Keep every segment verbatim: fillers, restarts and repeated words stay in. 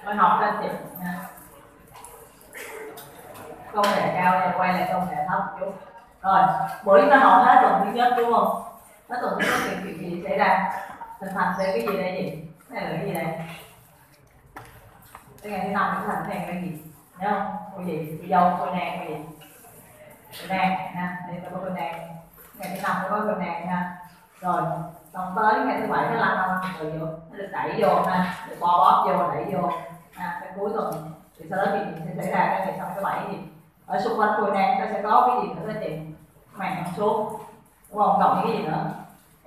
Tôi học các anh chị nha. Công nghệ cao này quay lại công nghệ thấp một chút. Rồi bữa chúng ta học hết tuần thứ nhất đúng không? Hết tuần thứ nhất thì chuyện gì xảy ra? Hình thành thêm cái gì đây gì? Cái này là cái gì đây? Cái ngày thứ năm hình thành thêm cái gì? Nhớ không? Cái gì? Cô dâu, cô nàng cái gì? Cô nàng ha, đây là cô nàng. Ngày thứ năm có cô nàng ha. Rồi xong tới ngày thứ bảy cái lăn không rồi vô, nó được đẩy vô ha, được bo bóp vô đẩy vô. À, cái cuối tuần thì sau đó thì sẽ xảy ra cái ngày sau thứ bảy gì? Ở xung quanh cô nàng ta sẽ có cái gì nữa đó chị? Màn trong suốt đúng không? Cộng những cái gì nữa?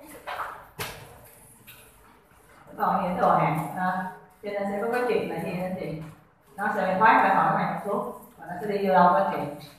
Còn những đồ hàng à, cho nên sẽ có cái chuyện là gì anh chị? Nó sẽ thoát ra khỏi màn trong suốt và nó sẽ đi vô đâu anh chị?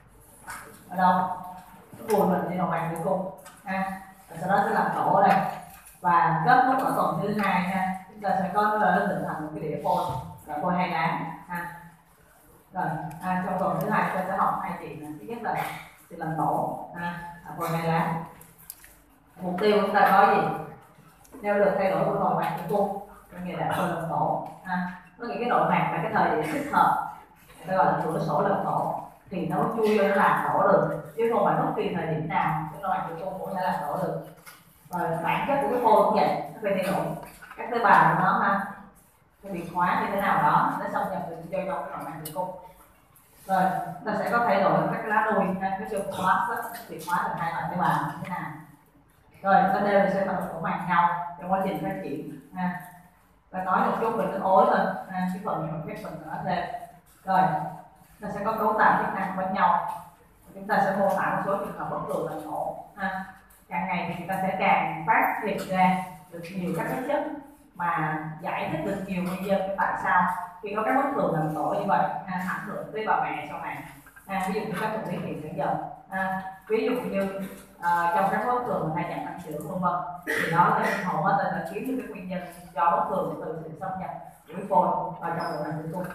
Ở đâu? Nó vùi mình đi vào màn tử cung ha. Và sau đó sẽ làm tổ ở đây và kết thúc ở tuần thứ hai ha. Chúng ta sẽ có là nó hình thành một cái đĩa phôi là phôi hai lá ha. Rồi à, trong tuần thứ hai chúng ta sẽ học hai chuyện này. Thứ nhất là sự làm tổ ha, là phôi hai lá. Mục tiêu chúng ta có gì? Nếu được thay đổi của nội mạc tử cung, có nghĩa là phôi làm tổ ha. Có nghĩa cái nội mạc là cái thời điểm thích hợp, người ta gọi là cửa sổ làm tổ, thì nó chui vô nó làm tổ được, chứ không phải bất kỳ thời điểm nào cái nội mạc tử cung cũng sẽ làm tổ được. Và bản chất của cái phôi cũng vậy, nó phải thay đổi các tế bào của nó ha, cái biệt hóa như thế nào đó nó xâm nhập vào trong cái nội mạc tử cung. Rồi ta sẽ có thay đổi các cái lá nuôi ha, cái siêu hóa biệt hóa thành hai loại tế bào như thế nào. Rồi ta đây là sẽ tập của màng nhau trong quá trình phát triển ha. Ta nói một chút về cái ối thôi ha, cái phần những cái phần nữa thêm. Rồi ta sẽ có cấu tạo chức năng với nhau, chúng ta sẽ mô tả một số trường hợp bất thường là nổ ha. Càng ngày thì chúng ta sẽ càng phát hiện ra được nhiều các cái chất mà giải thích được nhiều nguyên nhân tại sao khi có các bất thường làm tổ như vậy ha, ảnh hưởng tới bà mẹ sau này ha. Ví dụ như các bệnh lý tiền sản dần ha, ví dụ như à, trong các bất thường hay nhận tăng trưởng vân vân, thì đó là hầu hết là kiếm được cái nguyên nhân do bất thường từ sự xâm nhập của phôi vào trong bộ phận tử cung.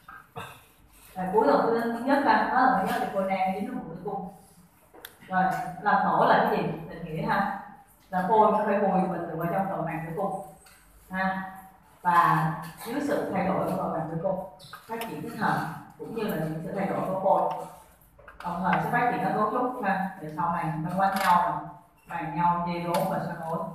Rồi cuối tuần thứ nhất ha, đó là thứ nhất thì phôi nang dính vào tử cung. Rồi làm tổ là cái gì? Định nghĩa ha, là phôi nó phải vùi mình được vào trong nội mạc tử cung ha, và dưới sự thay đổi của nội mạc tử cung phát triển thích hợp cũng như là những sự thay đổi của phôi, đồng thời sẽ phát triển các cấu trúc ha, để sau này nó quanh nhau bàn nhau dây rốn và xoắn ối.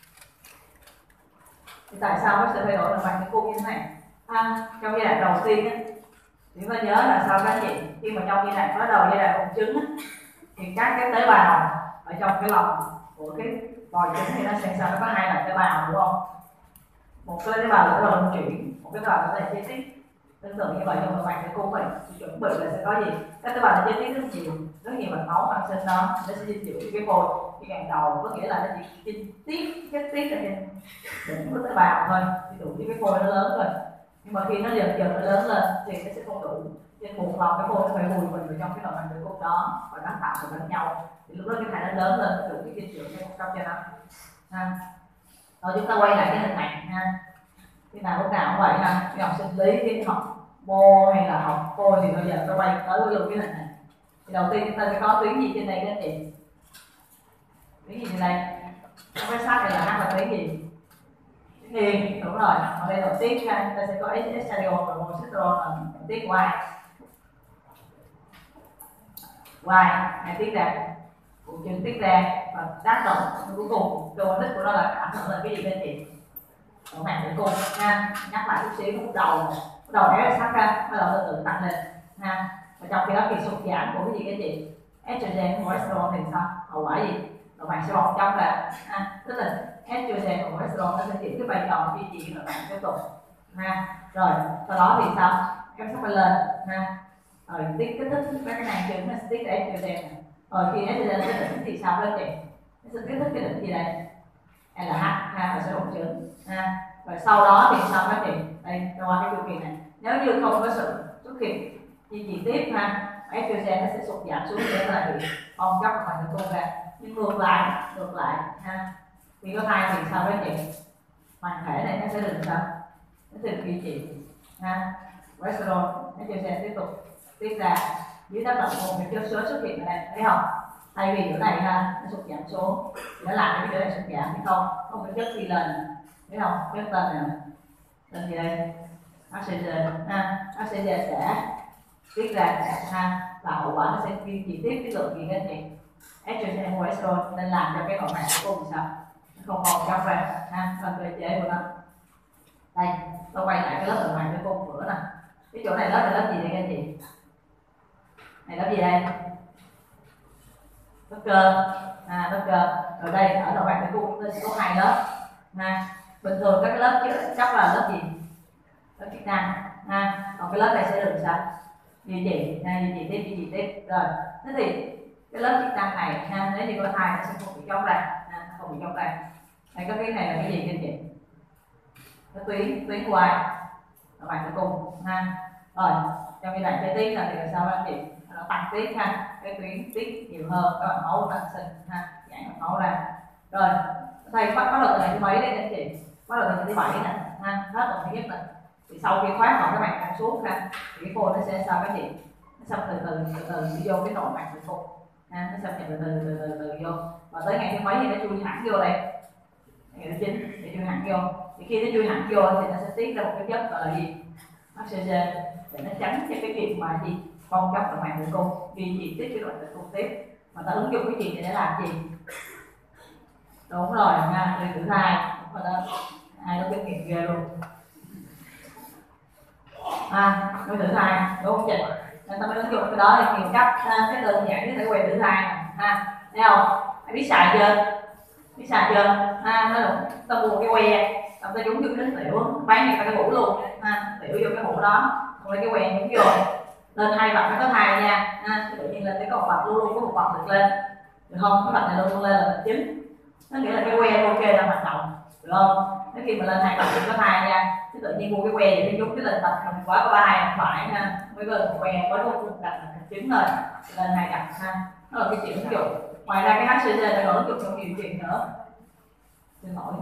Thì tại sao có sự thay đổi nội mạc tử cung như thế này? À, trong giai đoạn đầu tiên á, thì phải nhớ là sao các chị, khi mà trong giai đoạn bắt đầu giai đoạn bụng trứng á, thì các cái tế bào ở trong cái lòng của cái vòi trứng thì nó sẽ sao, nó có hai loại tế bào đúng không? Một cái tế bào là luân chuyển, một cái tế bào là chế tiết. Tương tự như vậy trong nội mạc tử cung vậy, thì chuẩn bị là sẽ có gì? Các tế bào là chế tiết rất nhiều, rất nhiều mạch máu tăng sinh đó, nó sẽ dinh dưỡng cái phôi. Cái càng đầu có nghĩa là nó chỉ dinh tiết, chất tiết ở trên đỉnh của tế bào thôi, thì đủ cho cái phôi nó lớn rồi. Nhưng mà khi nó dần dần nó lớn lên thì nó sẽ không đủ, nên buộc lòng cái phôi nó phải vùi mình vào trong cái nội mạc tử cung đó và nó tạo thành lẫn nhau, thì lúc đó cái thai nó lớn lên nó đủ cái dinh dưỡng cho một trăm cho nó ha. Rồi chúng ta quay lại cái hình này ha, khi nào lúc nào cũng vậy ha, khi học sinh lý, khi học mô hay là học phôi thì bây giờ tôi quay tới với luôn cái hình này. Thì đầu tiên chúng ta sẽ có tuyến gì trên đây các anh chị? Tuyến gì trên đây? Không phải sát này là hát là tuyến gì? Thì đúng rồi, ở đây là tiết ha, ta sẽ có estradiol và progesterone là tiết Y. Y hay tiết ra, cũng chứng tiết ra và tác động cuối cùng, cơ quan đích của nó là ảnh hưởng là cái gì bên chị? Ở màng tử cung ha. Nhắc lại chút xíu, lúc đầu lúc đầu bé là sắc ha, bắt đầu nó tự tăng lên ha. Và trong khi đó thì sụt giảm của cái gì cái gì? Estrogen, progesterone thì sao? Hậu quả gì? Nội mạc sẽ bong tróc ra ha, tức là estrogen và progesterone nó sẽ chịu cái vai trò duy trì nội mạc tiếp tục ha. Rồi sau đó thì sao? Em sắp phải lên ha. Rồi tiết kích thích các cái năng trứng nó sẽ tiết ra estrogen này. Rồi khi estrogen cái đỉnh thì sao đó chị? Nó sẽ kích thích cái đỉnh gì đây? lờ hát ha, và sẽ bùng trứng ha. Rồi sau đó thì sao các chị? Đây, qua cái chu kỳ này, nếu như không có sự xuất hiện duy trì tiếp ha, estrogen nó sẽ sụt giảm xuống để là bị bong chóc và tử cung ra. Nhưng ngược lại, ngược lại ha, khi có thai thì sao các chị? Màng thể này nó sẽ được sao? Nó sẽ được duy trì ha. Progesterone, estrogen tiếp tục tiết ra dưới tác động của một chất xấu xuất hiện ở đây, thấy không? Thay vì chỗ này ha, nó sụt giảm xuống thì nó làm cái chỗ này sụt giảm hay không? Không có chất đi lên, thấy không? Chất lên nè, lên gì đây? oxygen ha, oxygen sẽ tiết ra ha, và hậu quả nó sẽ duy trì tiếp cái lượng gì các anh chị estrogen cholesterol, nên làm cho cái nội mạc tử cung sao không còn trong ra ha, làm cơ chế của nó. Đây tôi quay lại cái lớp nội mạc tử cung bữa nè, cái chỗ này lớp là lớp gì đây các anh chị? Này lớp gì đây? Lớp cơ, à lớp cơ. Rồi đây ở nội mạc tử cung chúng ta sẽ có hai lớp ha. Bình thường các cái lớp trước chắc là lớp gì? Lớp chức năng ha. Còn cái lớp này sẽ được sao? Duy trì, ha, duy trì tiếp, duy trì tiếp. Rồi thế thì cái lớp chức năng này ha, nếu như có thai nó sẽ không bị chóng ra, ha, không bị chóng ra. Đây cái cái này là cái gì các anh chị? Cái tuyến tuyến quai nội mạc tử cung ha. Rồi trong giai đoạn chơi tiết là thì làm sao anh chị? Nó tăng tiết ha, cái tuyến tiết nhiều hơn, các bạn máu tăng sinh ha, giãn mạch máu ra. Rồi thầy bắt bắt đầu từ ngày thứ mấy đấy anh chị? Bắt đầu từ ngày thứ bảy nè ha, hết tuần thứ nhất nè. Thì sau khi thoát khỏi cái mạch càng suốt ha, thì cái phôi nó sẽ sao các chị? Nó xâm từ từ từ từ đi vô cái nội mạc tử cung ha, nó xâm nhập từ từ từ từ từ vô, và tới ngày thứ mấy thì nó chui hẳn vô đây, ngày thứ chín thì chui hẳn vô. Thì khi nó chui hẳn vô thì nó sẽ tiết ra một cái chất gọi là gì? Oxygen, để nó tránh cho cái việc mà gì bong chóc nội mạc tử cung, duy trì tiếp cái nội tử cung tiếp. Mà ta ứng dụng cái gì để làm gì? Đúng rồi nha, đi thử thai, đúng rồi đó, ai có kinh nghiệm ghê luôn. À, nuôi thử thai đúng không chị? Nên ta mới ứng dụng cái đó thì nhiều cách. À, cái đơn giản như cái que thử thai này ha, thấy không? Ai biết xài chưa? Biết xài chưa? Ha, nó là ta mua cái que, ta ta nhúng vô cái tiểu, bán người ta cái hũ luôn ha, tiểu vô cái hũ đó, rồi cái que nhúng vô, lên hai vật nó có thai nha, ha, tự nhiên lên cái con vật luôn luôn có một vật được lên, được không? Cái vật này luôn luôn lên là vật chính, nó nghĩa là cái que ok là hoạt động, được không? Nếu khi mà lên hai vật thì có thai nha. Chứ tự nhiên mua cái que thì nhúng cái lên tập mình quá có hai không phải ha, mới có một que có một đặt là trứng thôi lên hai cặp ha, đó là cái chuyện ứng dụng. Ngoài ra cái hát xê giê còn ứng dụng trong nhiều chuyện nữa. Xin lỗi,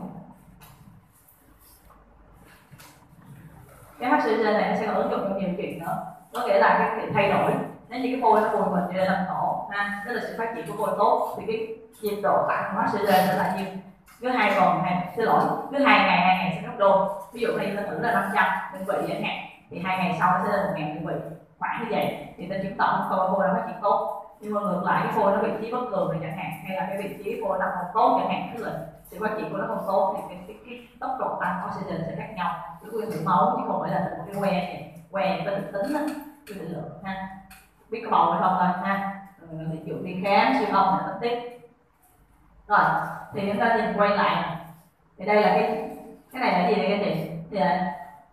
cái hát xê giê này nó sẽ còn ứng dụng trong nhiều chuyện nữa, có nghĩa là cái chuyện thay đổi. Nếu như cái phôi nó bùi mình thì là tổ ha, tức là sự phát triển của phôi tốt thì cái nhiệt độ tăng của hát xê giê sẽ là nhiêu? Cứ hai tuần hai xin lỗi cứ hai ngày hai ngày sẽ gấp đôi. Ví dụ như ta thử là năm trăm đơn vị chẳng hạn, thì hai ngày sau nó sẽ là một ngàn đơn vị, khoảng như vậy thì ta chứng tỏ phôi phôi nó phát triển tốt. Nhưng mà ngược lại cái phôi nó vị trí bất thường rồi chẳng hạn, hay là cái vị trí phôi nó không tốt chẳng hạn, tức là sự phát triển của nó không tốt thì cái, cái, cái tốc độ tăng oxygen sẽ khác nhau. Cứ nguyên thử máu chứ không phải là một cái que này, que có thực tính đó, cái định lượng ha, biết có bầu hay không thôi ha. Ví dụ đi khám siêu âm là tính tiếp. Rồi thì chúng ta nhìn quay lại này. Thì đây là cái cái này là gì đây các chị? Thì là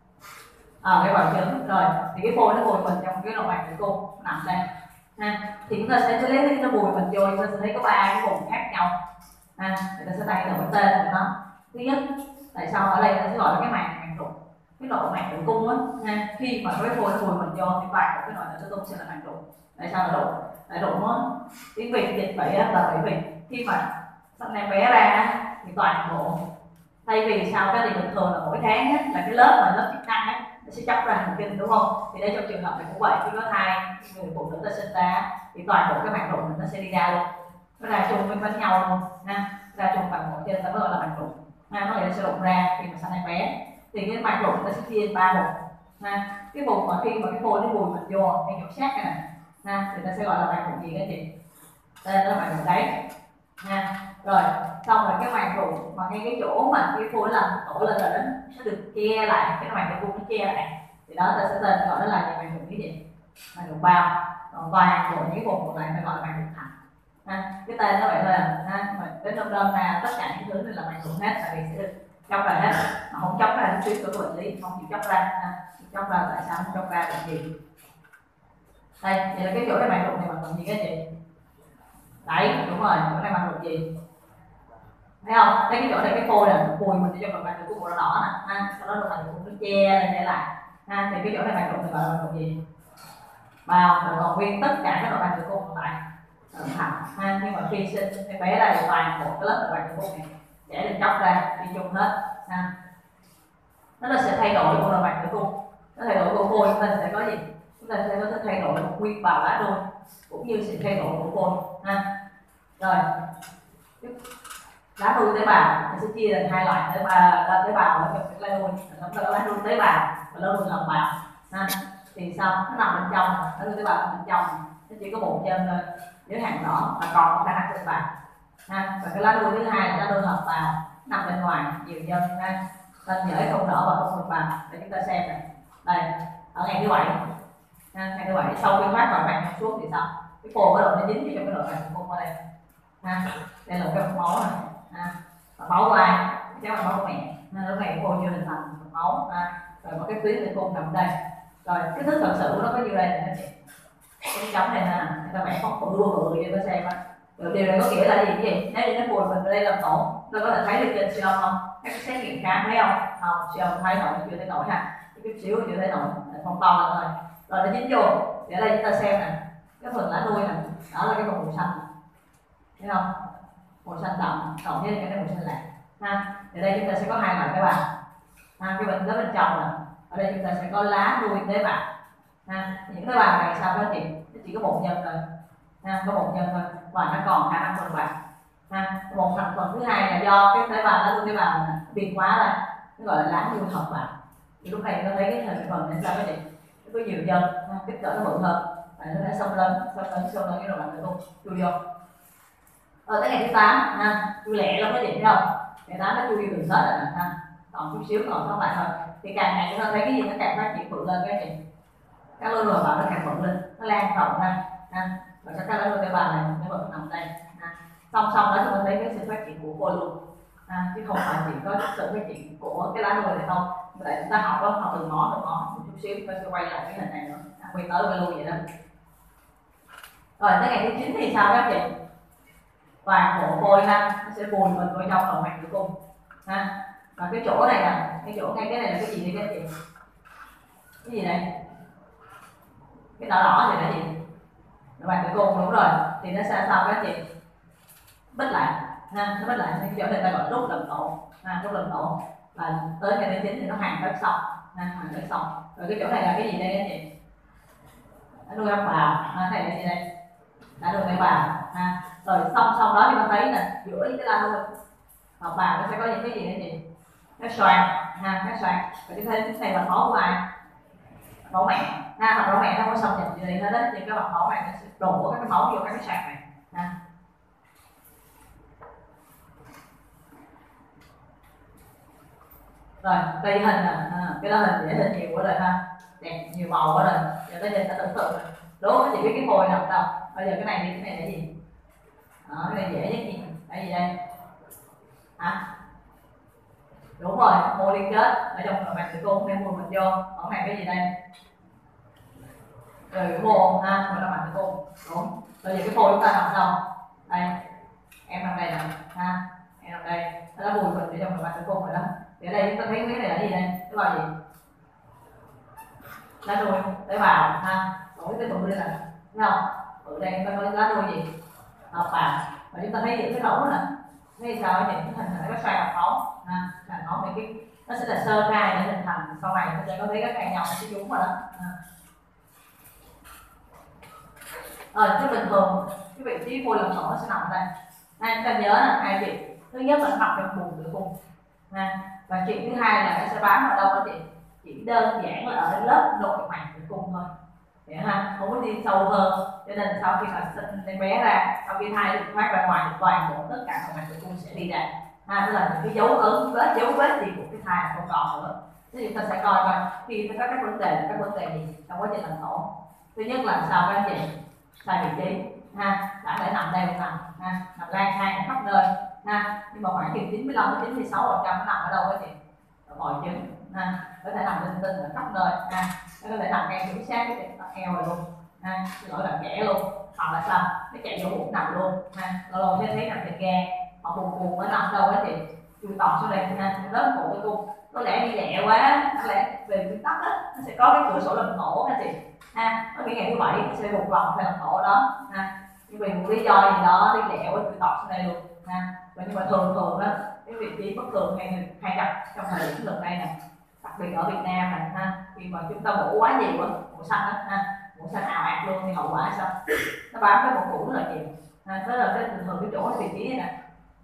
à, cái quả trứng. Rồi thì cái phôi nó bùi mình trong cái nội mạc tử cung nằm đây ha. Thì chúng ta sẽ lấy cái nó bùi mình vô, chúng ta sẽ thấy có ba cái vùng khác nhau ha. Người ta sẽ thay đổi cái tên của nó. Thứ nhất, tại sao ở đây ta sẽ gọi là cái màng màng trục, cái nội mạc tử cung á ha. Khi mà cái phôi nó bùi mình vô thì toàn bộ cái nội mạc tử cung sẽ là màng trục. Tại sao là trục? Tại trục nó tiếng Việt dịch vậy á, là bởi vì khi mà sanh em bé ra thì toàn bộ, thay vì sao cái thì bình thường là mỗi tháng á, là cái lớp mà lớp chức năng á nó sẽ chóc ra thần kinh đúng không? Thì đây trong trường hợp này cũng vậy, khi có thai người phụ nữ ta sinh ra thì toàn bộ cái màng trục nó sẽ đi ra luôn, nó ra chung với với nhau luôn ha, ra chung toàn bộ, cho nên ta mới gọi là màng trục ha. Nó lại sẽ rụng ra khi mà sanh em bé. Thì cái màng trục nó sẽ chia ba vùng ha. Cái vùng mà khi mà cái phôi nó bùi mình vô ngay chỗ sát này nè ha, thì ta sẽ gọi là màng trục gì các chị? Đây là màng trục đáy ha. Rồi xong rồi cái màng trục mà ngay cái chỗ mà cái phôi nó làm tổ lên rồi đó, nó được che lại, cái màng trục nó che lại, thì đó ta sẽ tên gọi nó là màng trục cái gì? Màng trục bao. Còn toàn bộ những vùng còn lại phải gọi là màng trục thẳng ha. Cái tên nó vậy thôi à ha. Mà đến nôm đom là tất cả những thứ này là màng trục hết, tại vì sẽ được chóc ra hết. Mà không chóc ra nó tuyến của bệnh lý không chịu chóc ra ha. Chóc ra tại sao không chóc ra làm gì? Đây, vậy là cái chỗ này màng trục này bằng bằng gì cái gì? Đấy, đúng rồi, chỗ này bằng trục gì? Thấy không? Thấy cái chỗ này cái phôi là phôi mình cho bằng trục của màu đỏ nè ha. Sau đó là bằng trục nó che lên che lại ha. Thì cái chỗ này bằng trục thì gọi là bằng trục gì? Bao, rồi còn nguyên tất cả các loại bằng trục còn lại thẳng ha. Nhưng mà khi sinh em bé ra thì toàn bộ cái lớp bằng trục này sẽ được chóc ra đi chung hết ha. Nó là sẽ thay đổi của bằng trục cung. Nó thay đổi của phôi chúng ta sẽ có gì? Chúng ta sẽ có thể thay đổi một nguyên bào lá đôi cũng như sự thay đổi của phôi ha. Rồi lá nuôi tế bào thì sẽ chia thành hai loại tế bào tế bào ở trong cái lá nuôi, nó có lá nuôi tế bào và lá nuôi hợp bào ha. Thì sao nó nằm bên trong, lá nuôi tế bào nằm bên trong, nó chỉ có một chân thôi dưới hàng đỏ và còn có khả năng tế bào ha. Và cái lá nuôi thứ hai là lá nuôi hợp bào nằm bên ngoài nhiều chân ha, nên dễ không đỏ và không hợp bào. Để chúng ta xem này, đây ở ngày thứ bảy ha, ngày thứ bảy sau khi thoát khỏi màng trong suốt thì sao, cái phồ bắt đầu nó dính vào trong cái nội màng tử cung ở đây ha. Đây là cái mạch máu này ha, mạch máu của ai, cái mạch máu của mẹ ha. Lúc này phồ chưa hình thành mạch máu ha. Rồi có cái tuyến tử cung nằm đây. Rồi cái thứ thật sự nó có như đây này, cái trống này nè, người ta vẽ phóng bự bự cho ta xem á. Rồi điều này có nghĩa là gì cái gì? Nếu như nó bùi mình ở đây làm tổn, tôi có thể thấy được trên siêu âm không? Các cái xét nghiệm khác thấy không? Không, siêu âm thấy nổi chưa thấy nổi ha. Cái xíu chưa thấy nổi, không to lên thôi. Rồi nó dính vô, để đây chúng ta xem nè, cái phần lá nuôi này, đó là cái phần màu xanh, thấy không? Màu xanh đậm, cộng với cái màu xanh lạc ha. Ở đây chúng ta sẽ có hai loại tế bào ha, cái bên đó bên trong nè, ở đây chúng ta sẽ có lá nuôi tế bào ha. Những tế bào này sao các chị? Nó chỉ có một nhân thôi ha, có một nhân thôi và nó còn khả năng phân bạc ha. Một thành phần thứ hai là do cái tế bào lá nuôi tế bào này biệt hóa ra, nó gọi là lá nuôi hợp bào. Thì lúc này nó thấy cái thành phần này sao các chị? Nó có nhiều nhân, kích cỡ nó bự hơn và nó đã xông lên, xông lên, xông lên cái nội mạc tử cung chui vô. Ở tới ngày thứ tám ha, chui lẹ lắm các chị thấy không? Ngày tám nó chui vô đường hết rồi ha, còn chút xíu còn sót lại thôi. Thì càng ngày chúng ta thấy cái gì nó càng phát triển bự lên các chị, các lô nội bào nó càng bự lên, nó lan rộng ra ha. Và các lá nuôi tế bào này nó vẫn nằm đây ha. Song song đó chúng ta thấy cái sự phát triển của phôi luôn ha, chứ không phải chỉ có sự phát triển của cái lá nuôi này không. Để chúng ta học đó, học từng món từng món một chút xíu, chúng ta sẽ quay lại cái hình này nữa, quay tới quay lui vậy đó. Rồi tới ngày thứ chín thì sao các chị? Toàn bộ phôi ha, nó sẽ vùi mình vào trong nội mạc tử cung ha. Và cái chỗ này nè, cái chỗ ngay cái này là cái gì đây các chị? Cái gì đây? Cái đỏ đỏ thì là gì? Nội mạc tử cung, đúng rồi. Thì nó sẽ sao các chị? Bít lại ha, nó bít lại cái chỗ này ta gọi rút lâm tổ ha, rút lâm tổ. Và tới ngày thứ chín thì nó hoàn tất xong ha, hoàn tất xong. Rồi cái chỗ này là cái gì đây các chị? Đã nuôi âm bào ha, này là gì đây? Đã nuôi tế bào ha. Rồi xong xong đó thì ta thấy là giữa cái lá nuôi hợp bào nó sẽ có những cái gì đây chị? Cái xoàn ha, cái xoàn. Và cái thấy cái này là máu của ai? Máu mẹ ha, hoặc máu mẹ nó không có xâm nhập gì hết á, thì cái bọc máu này nó sẽ đổ các cái máu vô các cái xoàn này ha. Rồi đây hình nè, à, cái đó hình dễ hình nhiều quá rồi ha, đẹp nhiều màu quá rồi. Giờ tới nhìn ta tưởng tượng rồi, đúng không? Chị biết cái phôi nằm đâu? Bây giờ cái này đi, cái này là gì? Đó, cái này dễ nhất gì? Cái gì đây? Hả? Đúng rồi, mô liên kết ở trong nội mạc tử cung đem mùi mình vô. Ở này cái gì đây? Rồi mô ha, nội mạc tử cung. Đúng. Bây giờ cái phôi chúng ta nằm đâu? Đây, em nằm đây nè ha, em nằm đây. Nó đã mùi mình ở trong nội mạc tử cung rồi đó. Thì ở đây chúng ta thấy cái này là gì đây? Cái bao gì? Lá nuôi tế bào ha, đổi cái bự đây là, thấy không? Bự đây chúng ta có lá nuôi gì? Hợp bào. Và chúng ta thấy những cái lỗ nè, thấy sao những cái hình thành cái xoay hạt máu ha, hạt máu này cái nó sẽ là sơ khai để hình thành sau này chúng ta có thấy các cây nhau nó sẽ trúng vào đó. Rồi cái bình thường cái vị trí phôi làm tổ nó sẽ nằm ở đây. Hai chúng ta nhớ là hai việc, thứ nhất là nó nằm trong buồng tử cung ha, và chuyện thứ hai là nó sẽ bám ở đâu đó chị? Chỉ đơn giản là ở lớp nội mạc tử cung thôi, vậy ha, không có đi sâu hơn. Cho nên sau khi mà sinh em bé ra, sau khi thai được thoát ra ngoài thì toàn bộ tất cả nội mạc tử cung sẽ đi ra ha, tức là những cái dấu ấn vết dấu vết gì của cái thai là không còn nữa. Thế chúng ta sẽ coi coi khi nó có các vấn đề các vấn đề gì trong quá trình làm tổ. Thứ nhất là sao các anh chị? Sai vị trí ha, đã để nằm đây không nằm ha, nằm lang thang khắp nơi ha, nhưng mà khoảng chừng chín mươi lăm đến chín mươi sáu phần trăm nó nằm ở đâu các chị? Ở bòi trứng ha, có thể nằm linh tinh ở khắp nơi ha, nó có thể nằm ngay chính xác cái eo rồi luôn ha, lỗi làm kẽ luôn, hoặc là sao nó chạy vô bụng nằm luôn ha, lâu lâu sẽ thấy nằm trên ga, hoặc buồn buồn nó nằm đâu các chị? Chui tọt xuống đây ha, lớp cổ tử cung có lẽ đi lẹ quá, có lẽ về nguyên tắc đó nó sẽ có cái cửa sổ làm tổ các chị ha, có nghĩa ngày thứ bảy sẽ một vòng phải làm tổ đó ha, nhưng vì một lý do gì đó đi lẹ quá chui tọt xuống đây luôn ha. Và nhưng mà thường thường đó cái vị trí bất thường hay hay gặp trong thời điểm lần đây nè, đặc biệt ở Việt Nam này ha, khi mà chúng ta mổ quá nhiều á, mổ xanh á ha, mổ xanh ảo ạt luôn thì hậu quả sao? Nó bám cái bụng cũ rất là nhiều ha, đó là cái thường thường cái chỗ vị trí này nè,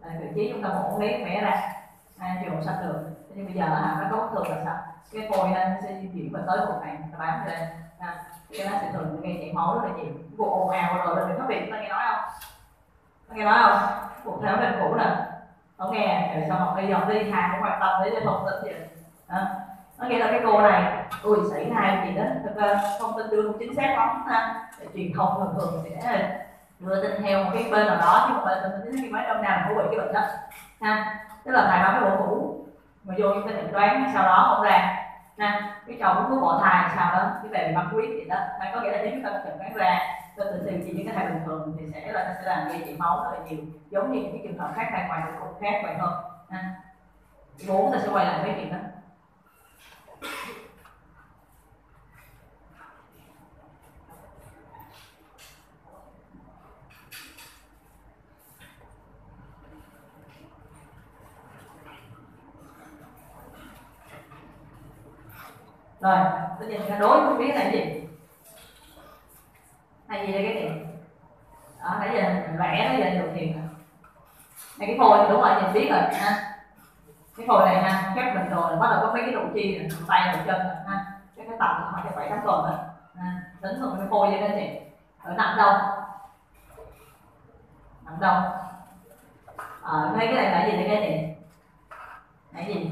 là vị trí chúng ta mổ miếng vẽ ra ha, chưa mổ sạch được. Nhưng bây giờ là nó có bất thường là sao? Cái phôi nó sẽ di chuyển vào tới vùng này, nó bám lên ha, cái nó sẽ thường gây chảy máu rất là nhiều. Vụ ồn ào rồi là đừng có việc, ta nghe nói không? Ta nghe nói không? Vụ theo bên cũ nè, không nghe rồi sao học đi dọn đi hàng không quan tâm đến thông tin gì đó. Nó nghĩa là cái cô này ui xảy thai gì đó, thực ra thông tin đưa không chính xác lắm ha. Để truyền thông thường thường sẽ đưa tin theo một cái bên nào đó chứ không phải tin chính cái mấy năm nào cũng bị cái bệnh đó ha. Tức là thai báo cái bộ cũ mà vô những cái định đoán sau đó không ra ha, cái chồng cứ bỏ thai sau đó cái về băng huyết gì đó, hay có nghĩa là nếu chúng ta chẩn đoán ra tôi tự điều trị những cái thai bình thường thì sẽ là nó sẽ làm gây chảy máu rất là nhiều, giống như những cái trường hợp khác thai ngoài tử cung khác vậy thôi ha. Bốn ta sẽ quay lại cái chuyện đó. Rồi, tôi nhìn cái đối không biết là cái gì hay gì đây cái gì đó, nãy giờ mình vẽ nó giờ được thiền này cái phôi đúng rồi, nhìn biết rồi ha. Cái phôi này ha, khép mình rồi bắt đầu có mấy cái độ chi này, tay đầu chân này, ha, cái cái tầm khoảng bảy tám tuần rồi ha, tính rồi cái phôi vậy đó chị. Ở nằm đâu? Nằm đâu? Ờ, thấy cái này là gì đây cái gì? Cái gì?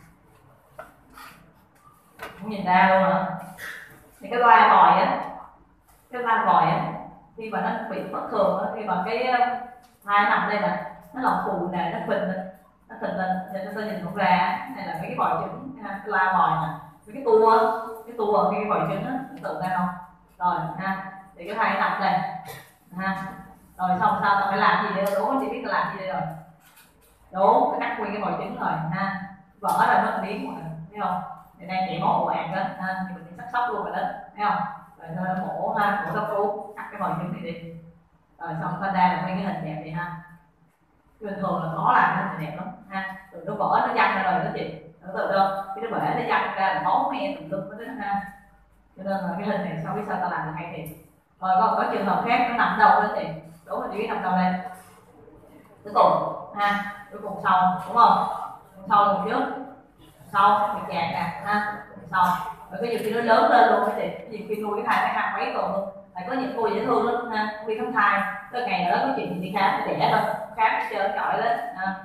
Không nhìn ra luôn hả? Thì cái loa vòi á, cái loa vòi á, khi mà nó bị bất thường á, khi mà cái thai nằm đây nè, nó lòng phù này nó phình lên, nó phình lên, cho nên tôi nhìn không ra. Này là mấy cái vòi trứng, cái loa vòi nè, mấy cái tua, cái tua cái vòi trứng á, tự ra không? Rồi ha, thì cái thai nằm đây, ha, rồi xong sao tao phải làm gì đây? Đố chị biết tao làm gì đây rồi? Đố, cái cắt nguyên cái vòi trứng rồi ha, vỡ ra mất miếng rồi, thấy không? Thì đang chảy máu ồ ạt đó ha, thì mình sắc sóc luôn rồi đó, thấy không? Rồi nó mổ ha, mổ cấp cứu, cắt cái vòi trứng này đi, rồi xong ta ra là mấy cái hình đẹp vậy ha. Bình thường là khó làm nó thì đẹp lắm ha, từ nó vỡ nó văng ra rồi đó chị, nó từ đâu cái nó bể nó văng ra là máu me tùm lum hết đó ha. Cho nên là cái hình này sao biết sao ta làm được hay thiệt. Rồi còn có trường hợp khác nó nằm đâu đó chị, đúng rồi, chị biết nằm đâu đây? Cuối cùng ha, cuối cùng sau đúng không? Sau một trước, sau thì chạc nè ha, sau rồi cái nhiều khi nó lớn lên luôn cái chị, nhiều khi nuôi cái thai phải ăn mấy tuần luôn. Lại có những cô dễ thương lắm ha, đi khám thai tới ngày đó có chuyện thì đi khám thì đẻ thôi, khám hết trơn chọi lên ha.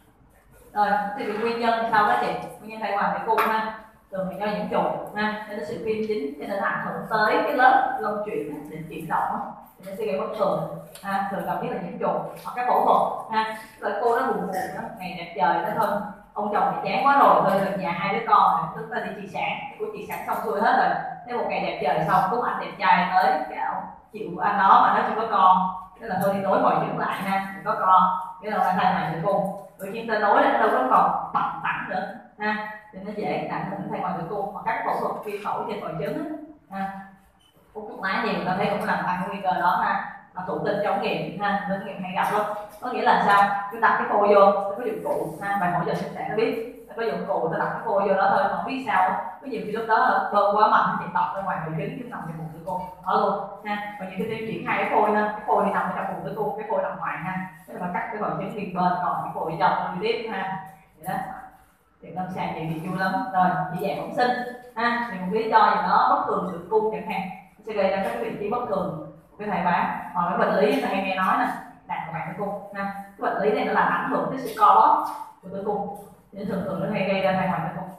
Rồi thì vì nguyên nhân sau đó chị, nguyên nhân thai ngoài tử cung ha, thường là do nhiễm trùng ha, nên nó sự viêm chính cho nên ảnh hưởng tới cái lớp lông chuyển định chuyển động á, thì nó sẽ gây bất thường ha, thường gặp nhất là nhiễm trùng hoặc cái phẫu thuật ha. Rồi cô nó buồn buồn đó, ngày đẹp trời nó thân, ông chồng thì chán quá rồi, thôi về nhà hai đứa con này, chúng ta đi chị sản, của chị sản xong xuôi hết rồi. Thế một ngày đẹp trời xong, lúc anh đẹp trai tới, cái ông chịu của anh đó mà nó chưa có con, thế là thôi đi nối vòi trứng lại ha, thì có con, cái là thai ngoài tử cung, rồi khi ta nối lại nó đâu có còn bằng phẳng nữa ha, thì nó dễ ảnh hưởng thai ngoài tử cung. Mà các phẫu thuật khi phẫu trên vòi trứng ha, hút thuốc lá nhiều ta thấy cũng làm tăng nguy cơ đó ha. Mà thụ tinh trong nghiệm ha, nên nghiệm hay gặp lắm. Có nghĩa là sao? Cứ đặt cái phôi vô, có dụng cụ ha, bài hỏi giờ sinh sản nó biết, có dụng cụ ta đặt cái phôi vô đó thôi, không biết sao. Có nhiều khi lúc đó bơm quá mạnh thì tọt ra ngoài vòi trứng chứ nằm trong bụng tử cung, đó luôn ha. Và nhiều khi tiêu chuyển hai cái phôi ha, cái phôi thì nằm trong bụng tử cung, cái phôi nằm ngoài ha, thế là cắt cái vòi trứng liền bên, còn cái phôi dòng đi tiếp ha. Vậy đó. Thì lâm sàng thì bị vui lắm. Rồi chị dạng bẩm sinh ha, thì một lý do gì đó bất thường tử cung chẳng hạn sẽ gây ra các vị trí bất thường của cái thai bán, hoặc cái bệnh lý người ta hay nghe nói nè, đạt của bạn tử cung ha. Cái bệnh lý này nó làm ảnh hưởng tới sự co bóp của tử cung, nên thường thường nó hay gây ra thai ngoài tử cung.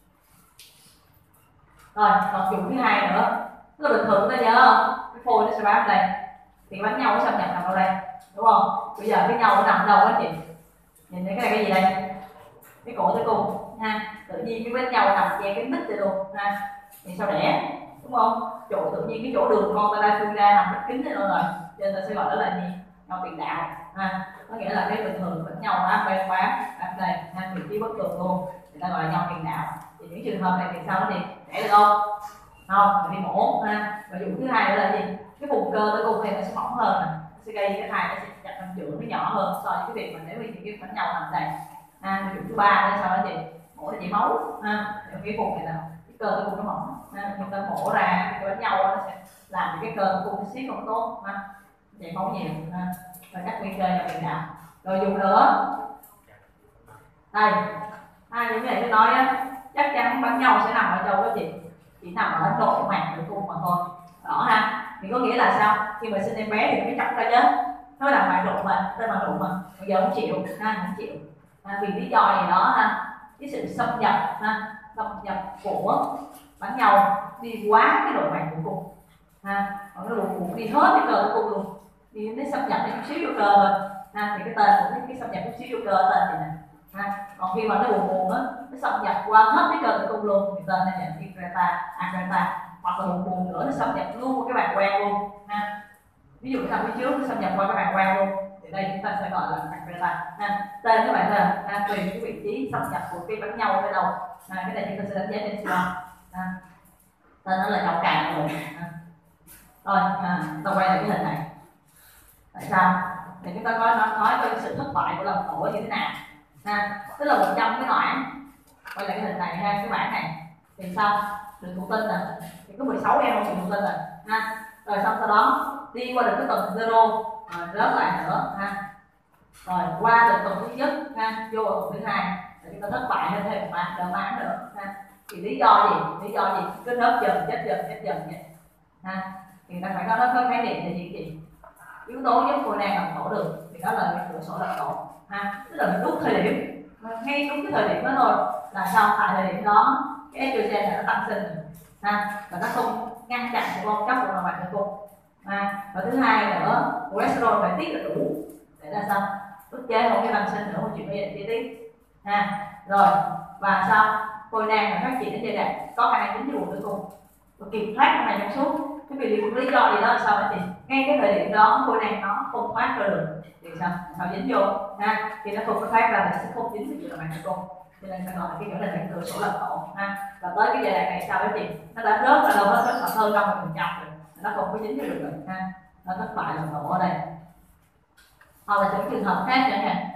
Rồi còn dùng thứ hai nữa, nó bình thường ta nhớ không? Cái phôi nó sẽ bám đây, thì cái bánh nhau nó xâm nhập nằm ở đây, đúng không? Bây giờ cái nhau nó nằm đâu đó chị? Nhìn thấy cái này cái gì đây? Cái cổ tử cung ha, tự nhiên cái vết nhau nằm che cái mít này luôn ha, thì sao đẻ, đúng không? Chỗ tự nhiên cái chỗ đường con ta ra xuyên ra nằm rất kín này luôn rồi, cho nên ta sẽ gọi đó là gì? Nhau tiền đạo ha, có nghĩa là cái bình thường vẫn nhau nó bên bám ở đây ha, vị trí bất thường luôn, người ta gọi là nhau tiền đạo. Thì những trường hợp này thì sao thì đẻ được không? Không, mình đi mổ ha. Và dụng thứ hai nữa là gì? Cái vùng cơ tử cung này nó sẽ mỏng hơn nè, sẽ gây cái thai nó sẽ chặt răng trưởng nó nhỏ hơn so với cái việc mà nếu như những cái bánh nhau nằm đây. À, ví dụ thứ ba là sao đó chị? Mổ là chảy máu ha, cái vùng này là cái cơ tử cung nó mỏng ha, chúng ta mổ ra cái bánh nhau nó sẽ làm cho cái cơ tử cung nó siết không tốt ha, chảy máu nhiều ha, và các nguy cơ nhập viện đạo. Rồi dùng nữa Đây hai những này tôi nói á, chắc chắn bắn nhau sẽ nằm ở đâu đó chị, chỉ nằm ở nội mạc tử cung mà thôi. Đó ha, thì có nghĩa là sao, khi mà sinh em bé thì cái chọc ra chứ nó là ngoại ruột mà, tên ngoại ruột mà bây giờ không chịu ha, không chịu ha, vì lý do gì đó ha, cái sự xâm nhập ha, xâm nhập của bắn nhau đi quá cái nội mạc tử cung ha, còn nó cũng đi hết cái cơ tử cung luôn, đi nó xâm nhập đến chút xíu vô cơ thôi ha, thì cái tên của cái, cái xâm nhập chút xíu vô cơ tên gì nè ha. Còn khi mà nó buồn buồn á, nó xâm nhập qua hết cái cơ tử cung luôn thì tên này là Increta, Acreta, hoặc là buồn buồn nữa nó xâm nhập luôn qua cái bàng quang luôn ha. Ví dụ cái phía trước nó xâm nhập qua cái bàng quang luôn thì đây chúng ta sẽ gọi là Acreta ha. Tên các bạn là ha, tùy cái vị trí xâm nhập của cái bắn nhau ở đâu ha, cái này chúng ta sẽ đánh giá trên slide ha. Tên nó là nhau càng rồi ha. Rồi ha, ta quay lại cái hình này. Tại sao? Thì chúng ta có nói, nói về sự thất bại của lòng tổ như thế nào ha, tức là một trăm cái đoạn. Quay lại cái hình này ha, cái bảng này thì sao, đường thụ tinh nè, thì có mười sáu em không đường thụ tinh nè ha. Rồi xong sau đó đi qua được cái tuần zero, rồi rớt lại nữa ha, rồi qua được tuần thứ nhất ha, vô ở tuần thứ hai thì chúng ta thất bại hơn thêm một đợt bán nữa ha. Thì lý do gì, lý do gì, cứ rớt dần chết dần chết dần vậy ha. Thì ta phải có nó có khái niệm là gì gì yếu tố giúp cô đang làm tổ được, thì đó là cái cửa sổ làm tổ ha, tức là mình đúng thời điểm, ngay đúng cái thời điểm đó thôi là sao, tại thời điểm đó cái estrogen này nó tăng sinh ha, và nó không ngăn chặn sự bong chóc của nội mạc tử cung ha. Và thứ hai nữa, cholesterol phải tiết là đủ để là sao, ức chế không cái tăng sinh nữa, một chuyện bây giờ chi tiết ha. Rồi và sao, phôi nang là phát triển đến giai đoạn có khả năng dính với buồng tử cung và kiểm soát cái này trong suốt. Cái vì lý do gì đó là sao đó chị, ngay cái thời điểm đó phôi nang nó không thoát ra được thì sao, sao dính vô ha, thì nó không có thoát ra thì sẽ không dính với nội mạc tử cung, cho nên phải gọi là cái gọi là cái cửa sổ làm tổ ha. Và tới cái giai đoạn này sao đó chị, nó đã rớt ra đâu hết, rất là hơn năm mươi phần trăm rồi, nó không có dính được rồi ha, nó thất bại làm tổ ở đây. Hoặc là những trường hợp khác chẳng hạn,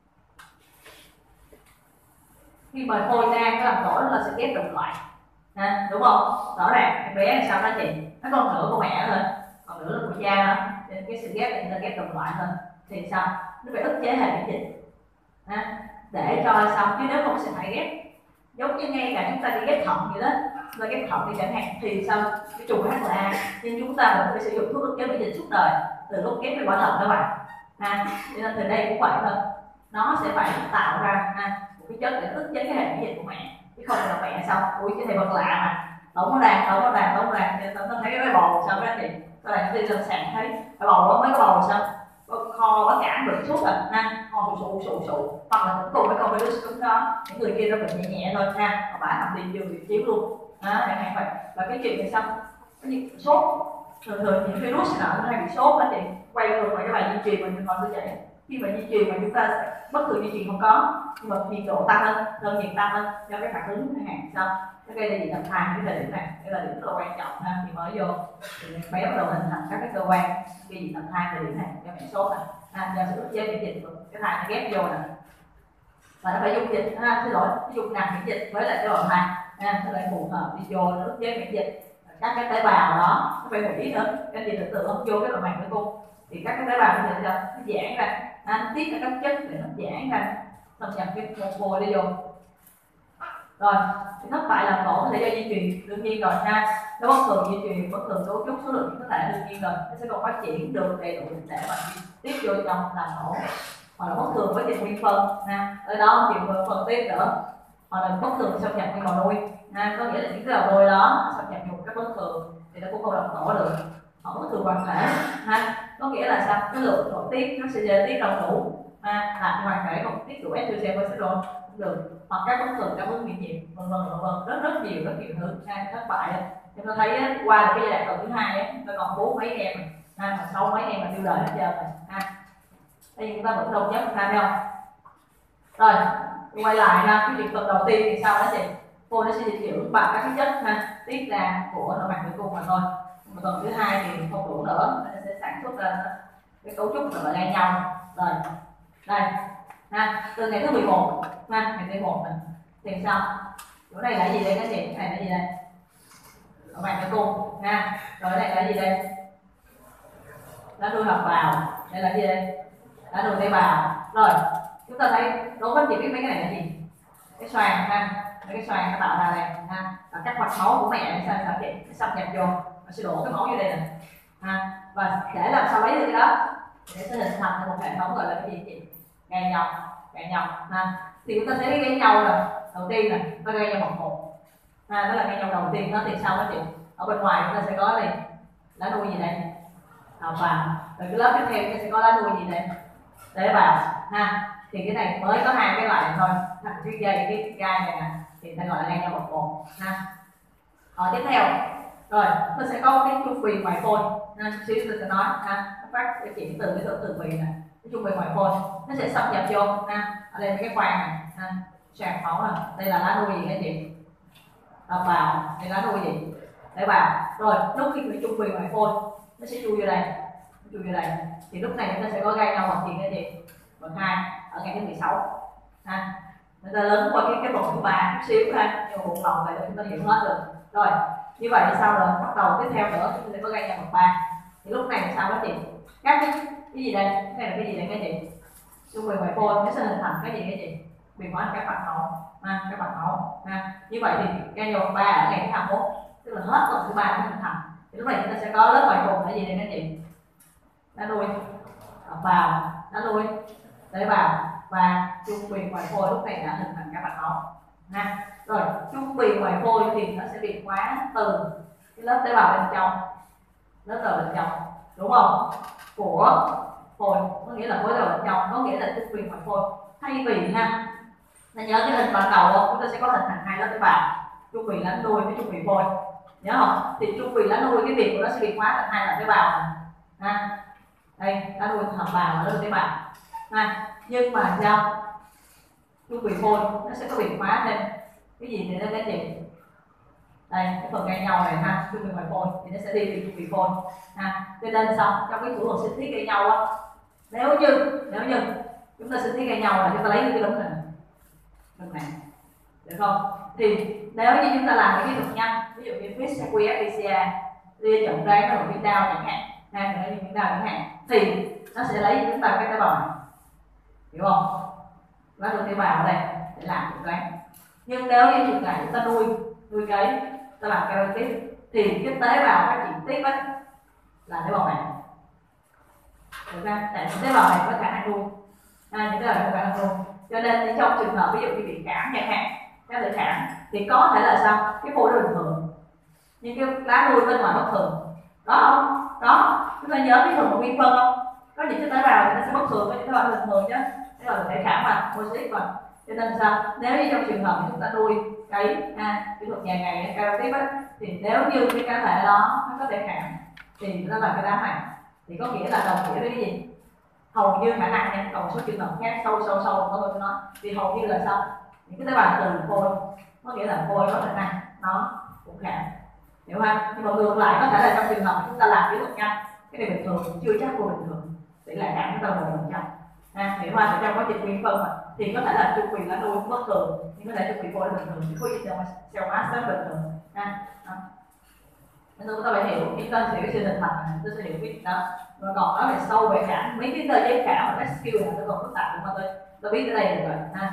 khi mà phôi nang nó làm tổ nó là sẽ ghép đồng loại ha, đúng không, rõ ràng em bé là sao đó chị, nó con nửa của mẹ thôi, còn nửa là của cha đó, nên cái sự ghép này là ghép đồng loại thôi thì sao, nó phải ức chế hệ miễn dịch ha, để cho sao, chứ nếu không sẽ phải ghép. Giống như ngay cả chúng ta đi ghép thận vậy đó, rồi ghép thận thì chẳng hạn thì sao, cái trùng hát lờ a nhưng chúng ta vẫn phải sử dụng thuốc ức chế miễn dịch suốt đời từ lúc ghép cái quả thận các bạn ha. Cho nên từ đây cũng vậy thôi, nó sẽ phải tạo ra ha, một cái chất để ức chế cái hệ miễn dịch của mẹ, chứ không là mẹ sao, ui cái này vật lạ mà đổ nó đàn đổ nó đàn đổ nó đàn, nên nó thấy cái bầu sao đó thì các bạn đi lên sàn thấy cái bầu đó, mấy cái bầu sao kho nó cản được suốt rồi ha, kho sụ sụ sụ, hoặc là cùng với con virus chúng đó, những người kia nó bệnh nhẹ nhẹ thôi ha, và bả nằm đi giường bị chiếu luôn ha, chẳng hạn vậy. Và cái chuyện này sao, cái gì sốt, thường thường những virus nào nó hay bị sốt đó chị, quay ngược lại cái bài di truyền mình còn như vậy, khi mà di truyền mà chúng ta bất thường di truyền không có, nhưng mà nhiệt độ tăng lên, đơn nhiệt tăng lên do cái phản ứng chẳng hạn sao, nó gây ra dị tật thai cái thời điểm này, đây là điểm rất là quan trọng ha, khi mới vô thì bé bắt đầu hình thành các cái cơ quan gây dị tật thai thời điểm này do mẹ sốt này ha, do sự ức chế miễn dịch cái thai nó ghép vô nè, và nó phải dung dịch ha, xin lỗi, dùng nạp miễn dịch với lại cái bào thai ha, nó lại phù hợp đi vô nó ức chế miễn dịch các cái tế bào đó, nó phải hủy nữa, cái gì tưởng tượng không vô cái nội mạc tử cung thì các cái tế bào nó sẽ nó giãn ra, nó tiết ra các chất để nó giãn ra, xâm nhập cái một phôi đi vô. Rồi thì thất bại làm tổ thì do di truyền đương nhiên rồi ha, nó bất thường di truyền, bất thường cấu trúc, số lượng có thể đương nhiên rồi, nó sẽ còn phát triển được đầy đủ để mà tiếp vô trong làm tổ, hoặc là bất thường với dịch nguyên phân ha, ở đó chuyện nguyên phân tiếp nữa, hoặc là bất thường xâm nhập nguyên bào nuôi ha, có nghĩa là những cái bào nuôi đó xâm nhập một cái bất thường thì nó cũng không làm tổ được, hoặc bất thường hoàn thể ha, có nghĩa là sao, cái lượng nội tiết nó sẽ tiết không đủ ha, làm cho hoàn thể không tiết đủ estrogen và testosterone không được, hoặc các bất thường đáp ứng miễn nhiễm vân vân vân vân, rất rất nhiều rất nhiều thứ ha, thất bại. Chúng ta thấy á, qua được cái giai đoạn tuần thứ hai á, nó còn bốn mấy em ha, mà sáu mấy em mà tiêu đời hết giờ rồi ha. Đây chúng ta vẫn đồng nhất ha, thấy không? Rồi quay lại ha, cái việc tuần đầu tiên thì sao đó chị, phôi nó sẽ di chuyển bằng các cái chất ha tiết ra của nội mạc tử cung mà thôi. Mà tuần thứ hai thì không đủ nữa, nó sẽ sản xuất ra cái cấu trúc là ngang nhau. Rồi đây ha, từ ngày thứ mười một ha, ngày thứ một này thì sao, chỗ này là gì đây các chị, cái này là gì đây, nội mạc tử cung ha, rồi đây là gì đây, lá nuôi hợp bào, đây là gì đây, lá nuôi tế bào. Rồi chúng ta thấy đố anh chị biết mấy cái này là gì? Cái xoang ha, cái xoang nó tạo ra đây ha, và các mạch máu của mẹ sao sao chị nó xâm nhập vô, nó sẽ đổ cái máu vô đây nè ha, và để làm sao lấy được cái đó để sẽ hình thành một hệ thống gọi là cái gì chị? Gai nhau, gai nhau ha. Thì chúng ta thấy cái gai nhau là đầu tiên nè, nó gai nhau một một ha, đó là gai nhau đầu tiên. Đó thì sao đó chị? Ở bên ngoài chúng ta sẽ có này lá nuôi gì đây? Hào vào. Rồi cái lớp tiếp theo chúng ta sẽ có lá nuôi gì đây? Tế bào ha. Thì cái này mới có hai cái loại thôi, thành cái dây cái gai này nè thì ta gọi là gai nhau một một ha. Rồi tiếp theo rồi nó sẽ có cái chu kỳ ngoài phôi ha, chút xíu tôi sẽ nói ha, nó phát cái chuyển từ cái từ bì này, cái chu kỳ ngoài phôi nó sẽ xâm nhập vô ha, ở đây cái khoang này ha, tràn máu này, đây là lá nuôi gì hả chị? Đọc vào, đây lá nuôi gì? Để vào. Rồi lúc khi cái chu kỳ ngoài phôi nó sẽ chui vô đây, chui vô đây thì lúc này chúng ta sẽ có gai nhau bằng gì hả chị? Bằng hai ở ngày thứ mười sáu ha. Người ta lớn qua cái cái bụng thứ ba chút xíu ha, nhưng mà bụng lòng vậy là chúng ta hiểu hết được. Rồi như vậy thì sau rồi bắt đầu tiếp theo nữa chúng ta sẽ có gai nhau bằng ba. Thì lúc này thì sao đó chị? Các cái cái gì đây? Cái này là cái gì đây các chị? Chu kỳ ngoài phôi nó sẽ hình thành cái gì các chị? Biến hóa các mạch máu ha, các mạch máu ha. Như vậy thì gai nhau bằng ba ở ngày thứ hai mươi mốt, tức là hết tuần thứ ba nó hình thành. Thì lúc này chúng ta sẽ có lớp ngoài cùng là gì đây các chị? Lá nuôi vào, lá nuôi tế bào và chu kỳ ngoài phôi lúc này đã hình thành các mạch máu ha. Rồi chu kỳ ngoài phôi thì nó sẽ biệt hóa từ cái lớp tế bào bên trong, lớp tế bào bên trong đúng không, của phôi, có nghĩa là khối tế bào bên trong, có nghĩa là chu kỳ ngoài phôi. Thay vì ha, ta nhớ cái hình ban đầu không, chúng ta sẽ có hình thành hai lớp tế bào, chu kỳ lá nuôi với chu kỳ phôi, nhớ không? Thì chu kỳ lá nuôi cái việc của nó sẽ biệt hóa thành hai loại tế bào này ha. Đây lá nuôi hợp bào và lớp tế bào ha. Nhưng mà sao chu kỳ phôi nó sẽ có biệt hóa thêm cái gì để nó cái gì? Đây cái phần gai nhau này ha, chu kỳ ngoài phôi thì nó sẽ đi từ chu kỳ phôi ha. Cho nên xong trong cái thủ thuật sinh thiết gai nhau á, nếu như nếu như chúng ta sinh thiết gai nhau là chúng ta lấy cái đúng này đúng này được không? Thì nếu như chúng ta làm cái kỹ thuật nhanh, ví dụ như Fish Q S P C A đi chọn đoán nó một cái đao chẳng hạn ha, nó những đao chẳng hạn thì nó sẽ lấy chúng ta cái tế bào này, hiểu không? Nó được tế bào ở đây để làm chẩn đoán. Nhưng nếu như trường hợp chúng ta nuôi nuôi cấy, ta làm cây tiếp thì cái tế bào phát triển tiếp ấy là tế bào này, được không? Tại tế bào này có khả năng nuôi, à, những tế bào này có khả năng nuôi. Cho nên trong trường hợp ví dụ như bị cảm chẳng hạn, các thể cảm thì có thể là sao? Cái phôi nó bình thường, nhưng cái lá nuôi bên ngoài bất thường, đó không? Đó, chúng ta nhớ cái phần nguyên phân không? Có những cái tế bào thì nó sẽ bất thường, có những tế bào bình thường chứ. Thế là thể cảm mà, oxy mà. Cho nên sao? Nếu như trong trường hợp chúng ta nuôi cấy ha, kỹ thuật dài ngày cao tiếp á, thì nếu như cái cá thể đó nó có thể cảm thì nó là cái đám này, thì có nghĩa là đồng nghĩa với cái gì? Hầu như khả năng nha, còn một số trường hợp khác sâu sâu sâu có tôi nói, thì hầu như là sao? Những cái tế bào từ phôi, có nghĩa là phôi có khả năng nó cũng cảm, hiểu không? Nhưng mà ngược lại có thể là trong trường hợp chúng ta làm kỹ thuật nhanh, cái này bình thường chưa chắc cô bình thường, tỷ lệ cảm chúng ta một phần trăm. À, hiểu không? Trong quá trình nguyên phân mà thì có thể là chu kỳ lá nuôi bất thường, nhưng có thể chu kỳ phôi là bình thường, chứ khối cell mass rất bình thường. À, nên chúng ta phải hiểu cái tên sẽ cái sự hình thành này, tôi sẽ hiểu biết đó. Và còn nói về sâu về cảm, mấy cái tờ giấy cảm và các skill này tôi còn phức tạp, nhưng mà tôi tôi biết ở đây được rồi ha.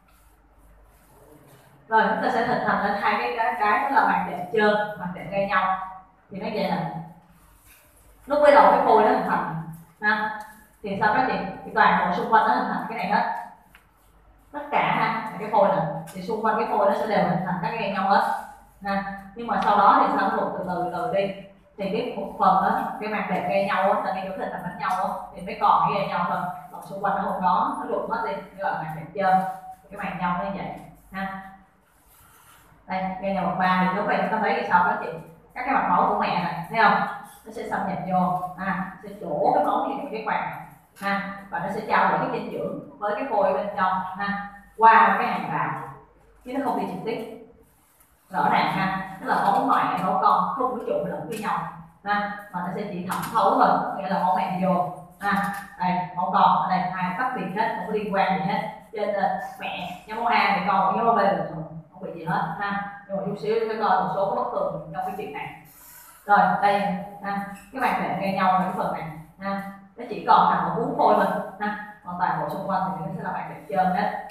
Rồi chúng ta sẽ hình thành lên hai cái cái cái đó là màng đệm trơn, màng đệm gai nhau. Thì nó vậy là lúc mới đầu cái phôi nó hình thành ha, thì sao các chị? Thì toàn bộ xung quanh nó hình thành cái này hết, tất cả ha, cái phôi này thì xung quanh cái phôi nó sẽ đều hình thành các gai nhau hết ha. Nhưng mà sau đó thì sao nó lụt từ từ từ đi, thì cái một phần đó, cái màng đệm gai nhau á, là cái chỗ hình thành bánh nhau á, thì mới còn cái gai nhau thôi, còn xung quanh nó không có, nó lụt hết đi, gọi là màng đệm trơn, cái màng nhau như vậy ha. Đây gai nhau bằng ba thì lúc này chúng ta thấy cái sau đó chị, các cái mạch máu của mẹ này thấy không, nó sẽ xâm nhập vô à, sẽ đổ cái máu như cái khoang này ha, và nó sẽ trao đổi cái dinh dưỡng với cái phôi bên trong ha, qua cái hàng rào chứ nó không đi trực tiếp, rõ ràng ha. Tức là máu ngoại và máu con không có trộn lẫn với nhau ha, mà nó sẽ chỉ thẩm thấu thôi, nghĩa là máu mẹ vô ha. Đây máu con ở đây hai tách biệt hết, không có liên quan gì hết, cho nên mẹ nhóm máu A thì con nhóm máu B bình thường, không bị gì hết ha. Nhưng mà chút xíu sẽ coi một số bất thường trong cái chuyện này. Rồi đây ha, cái màng đệm gai nhau là cái phần này ha, nó chỉ còn nằm ở cuốn phôi mình ha, còn toàn bộ xung quanh thì nó sẽ là màng đẹp trơn hết.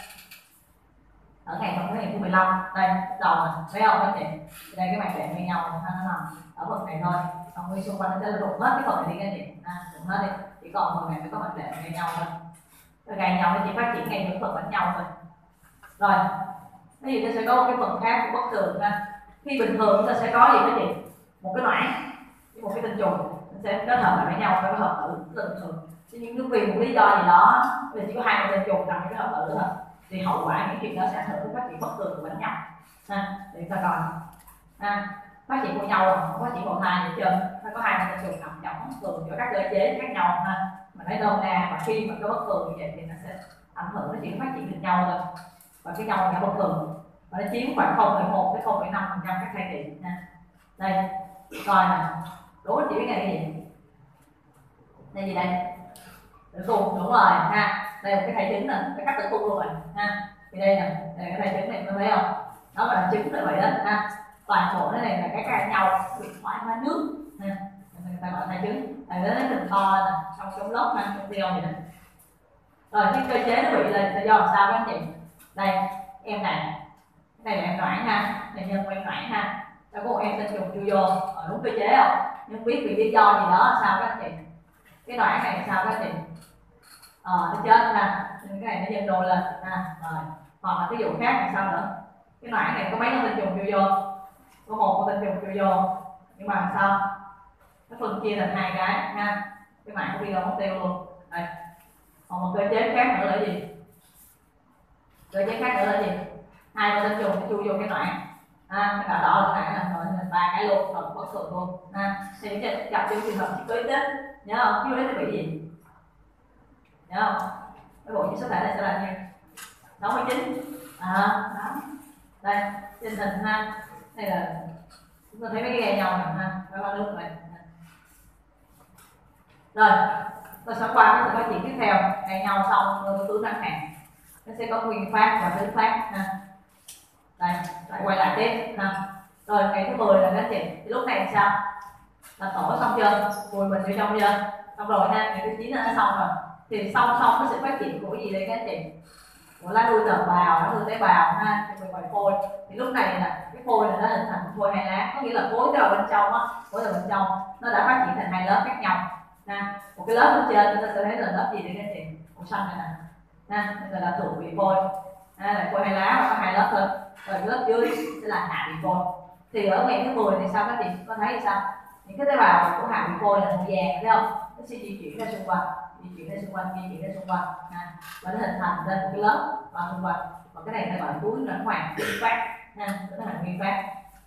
Ở ngày trong thí nghiệm thứ mười lăm đây đầu này thấy không các chị, đây cái màng đệm với nhau nó nằm ở phần này thôi, còn nguyên xung quanh nó sẽ là đụng hết cái phần này đi các chị, à, đụng hết đi, chỉ còn phần này mới có màng đệm với nhau thôi, gây nhau nó chỉ phát triển ngay những phần bánh nhau thôi. Rồi ví dụ nó sẽ có một cái phần khác của bất thường ha. Khi bình thường chúng ta sẽ có gì các chị, một cái noãn với một cái tinh trùng nó sẽ kết hợp lại với nhau, phải có hợp tử rất là bình thường. Nhưng vì một lý do gì đó thì chỉ có hai con tinh trùng nằm cái hợp tử thôi, thì hậu quả những chuyện đó sẽ ảnh hưởng đến phát triển bất thường của bánh nhau ha. Để chúng ta coi ha, phát triển của nhau rồi không phát triển bào thai gì hết trơn, nó có hai con tinh trùng nằm trong bất thường giữa các cơ chế khác nhau ha. Mà nói đâu ra mà khi mà có bất thường như vậy thì nó sẽ ảnh hưởng đến chuyện phát triển được nhau thôi, và cái nhau là bất thường và nó chiếm khoảng không phẩy một đến không phẩy năm phần trăm các thai kỳ ha. Đây coi nè, đố chị biết này cái gì, đây gì đây, tử cung, đúng rồi ha. Đây một cái thai trứng nè, cái cắt tử cung luôn rồi ha. Thì đây nè, đây cái thai trứng này có thấy không, đó là trứng như vậy đó ha. Toàn bộ cái này là cái cái nhau bị thoái hóa nước ha, người ta gọi là thai trứng. Đây nó hình to nè, trong trong lớp ha, trong video này nè. Rồi cái cơ chế nó bị là do làm sao các anh chị, đây em này, cái này là em noãn ha, này nhân của em noãn ha, đâu có một em tinh trùng chui vô, ở đúng cơ chế không, nhưng biết vì lý do gì đó là sao các anh chị, cái noãn này sao các anh chị, ờ nó chết ha, cái này nó nhân đôi lên ha. Rồi hoặc là ví dụ khác là sao nữa, cái noãn này có mấy con tinh trùng chui vô, có một con tinh trùng chui vô, nhưng mà sao nó phân chia thành hai cái ha, cái mảng của video mất tiêu luôn. Đây còn một cơ chế khác nữa là gì, cơ chế khác nữa là gì, hai con tinh trùng chui vô cái noãn ha, cái đỏ đỏ là noãn rồi thành ba cái luôn, rồi bất thường luôn ha. Thì cái gặp trong trường hợp chỉ tới chết nhớ không, cái đấy nó bị gì nhớ không, cái bộ chỉ số thể này sẽ là nhiêu, sáu mươi chín à, đó đây trên hình ha. Đây là chúng ta thấy mấy cái ghe nhau này ha, phải qua nước này. Rồi tôi sẽ qua cái quá trình tiếp theo, ghe nhau xong túi ngắn hạn nó sẽ có nguyên phát và thứ phát ha. Đây lại quay lại tiếp ha. Rồi ngày thứ mười là các chị, thì lúc này sao là tổ xong chưa, mùi mình vô trong chưa, xong rồi ha. Ngày thứ chín là nó xong rồi, thì song song với sự phát triển của gì đây các chị, của lá nuôi tờ bào, lá nuôi tế bào ha, thì mình gọi phôi. Thì lúc này là cái phôi này nó hình thành phôi hai lá, có nghĩa là khối tế bào bên trong á, khối tế bào bên trong nó đã phát triển thành hai lớp khác nhau ha. Một cái lớp bên trên chúng ta sẽ thấy là lớp gì đây các chị, màu xanh này nè ha, đây là thụ vị phôi ha, là phôi hai lá và có hai lớp thôi. Rồi lớp dưới sẽ là hạ vị phôi. Thì ở ngày thứ mười thì sao các chị có thấy sao, những cái tế bào của hạ vị phôi là màu vàng thấy không, nó sẽ di chuyển ra xung quanh, di chuyển ra xung quanh, di chuyển ra xung quanh ha, và nó hình thành lên một cái lớp vào xung quanh, và cái này nó gọi là túi noãn hoàng nguyên phát ha, nó thành nguyên phát.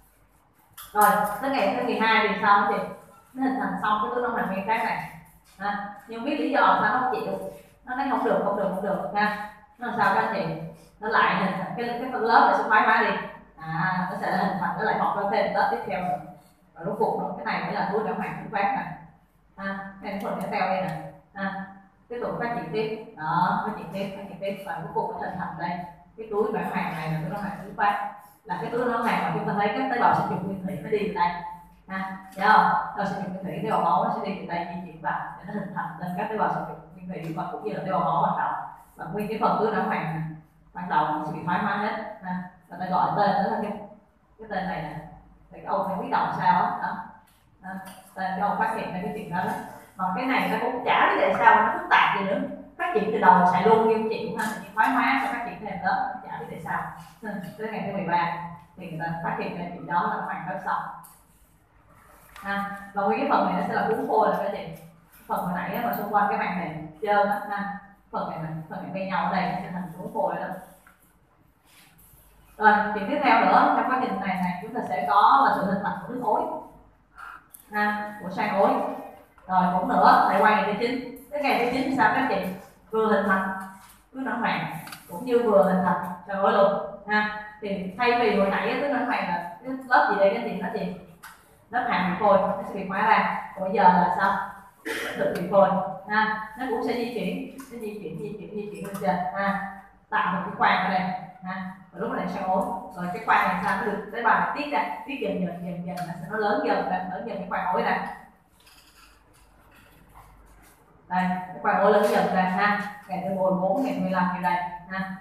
Rồi tới ngày thứ mười hai thì sao chị, nó hình thành xong cái túi noãn hoàng nguyên phát này ha, nhưng biết lý do là sao nó không chịu, nó nói không được không được không được ha. Nó làm sao các anh chị, nó lại hình thành cái cái phần lớp này sẽ thoái hóa đi, à nó sẽ hình thành, nó lại mọc ra thêm lớp tiếp theo nữa, và rốt cuộc cái này mới là túi noãn hoàng nguyên phát này ha. Đây phần tiếp theo đây nè ha, tiếp tục phát triển tiếp đó, phát triển tiếp phát triển tiếp và cuối cùng nó hình thành đây cái túi noãn hoàng này là túi noãn hoàng nguyên phát, là cái túi noãn hoàng mà chúng ta thấy các tế bào sinh dục nguyên thủy nó đi từ đây ha, thấy không, tế bào sinh dục nguyên thủy, tế bào máu nó sẽ đi từ đây di chuyển vào để nó hình thành lên các tế bào sinh dục nguyên thủy, và cũng như là tế bào máu ban đầu, và nguyên cái phần túi noãn hoàng này ban đầu nó sẽ bị thoái hóa hết ha. Và ta gọi tên đó là cái cái tên này nè, thì cái ông không biết đọc sao đó, đó. đó. Tên cái ông phát hiện ra cái chuyện đó đó. Mà cái này nó cũng chả biết tại sao nó phức tạp gì nữa, phát triển từ đầu xài luôn nghiêm chịu ha, thì thoái hóa sẽ phát triển thêm lớp, chả biết tại sao. Tới ngày thứ mười ba thì người ta phát hiện ra chuyện đó là hoàn tất xong ha. Và nguyên cái phần này nó sẽ là cuốn phôi là cái gì, phần hồi nãy mà xung quanh cái màng này trơn á ha, phần này này phần này bên nhau ở đây sẽ thành cuốn phôi đó. Rồi chuyện tiếp theo nữa trong quá trình này này chúng ta sẽ có là sự hình thành của nước ối ha, của sang ối. Rồi cũng nữa lại qua ngày thứ chín, cái ngày thứ chín sao các chị, vừa hình thành túi noãn hoàng cũng như vừa hình thành sang ối luôn ha. Thì thay vì hồi nãy túi noãn hoàng là cái lớp gì đây, cái gì nó gì, lớp hàm vị phôi nó sẽ bị hóa ra, còn bây giờ là sao, thực vị phôi ha, nó cũng sẽ di chuyển, nó di chuyển di chuyển di chuyển lên trên ha, tạo một cái khoang ở đây ha, và lúc này sang ối. Rồi cái khoang này sao nó được tế bào tiết ra, tiết dần dần dần dần nó sẽ nó lớn dần lên, lớn dần cái khoang ối này. đây cái quai mổ lớn dần ra ha, ngày thứ mười bốn ngày mười lăm như đây ha.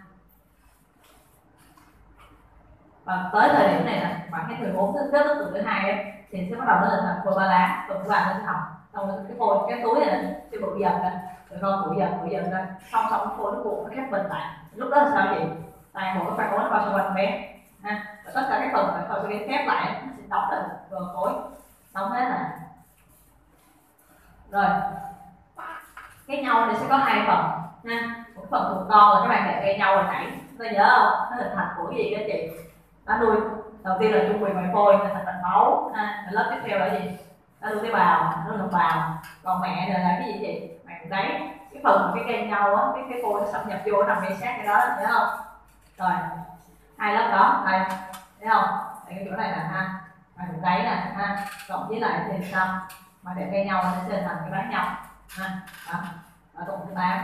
Và tới thời điểm này nè, khoảng cái mười bốn thứ kết thúc tuần thứ hai ấy, thì sẽ bắt đầu nó hình thành phôi ba lá, tuần thứ ba nó sẽ học xong cái phôi cái túi này sẽ bự dần ra, rồi con bự dần bự dần ra, xong xong cái phôi nó buộc nó khép bình lại. Lúc đó là sao vậy? Toàn bộ cái quai mổ nó bao xung quanh bé ha, và tất cả các phần phải phôi sẽ khép lại, nó sẽ đóng lại rồi khối đóng hết lại. Rồi cái nhau này sẽ có hai phần ha, một phần thuộc con là các bạn để cây nhau hồi nãy, tôi nhớ không? Nó hình thành của gì đó chị? Nó nuôi đầu tiên là trung bì ngoài phôi hình thành mạch máu ha, lớp tiếp theo là gì? Nó nuôi tế bào, nó nuôi bào. Còn mẹ này là cái gì chị? Mẹ đấy, cái phần mà cái cây nhau á, cái cái phôi nó xâm nhập vô nằm ngay sát cái đó, thấy không? Rồi hai lớp đó đây, thấy không? Đây cái chỗ này là ha, mà vùng đáy nè ha, cộng với lại thì sao? Mà để cây nhau nó sẽ hình thành cái bán nhau ha. Đó, ở tuần thứ tám.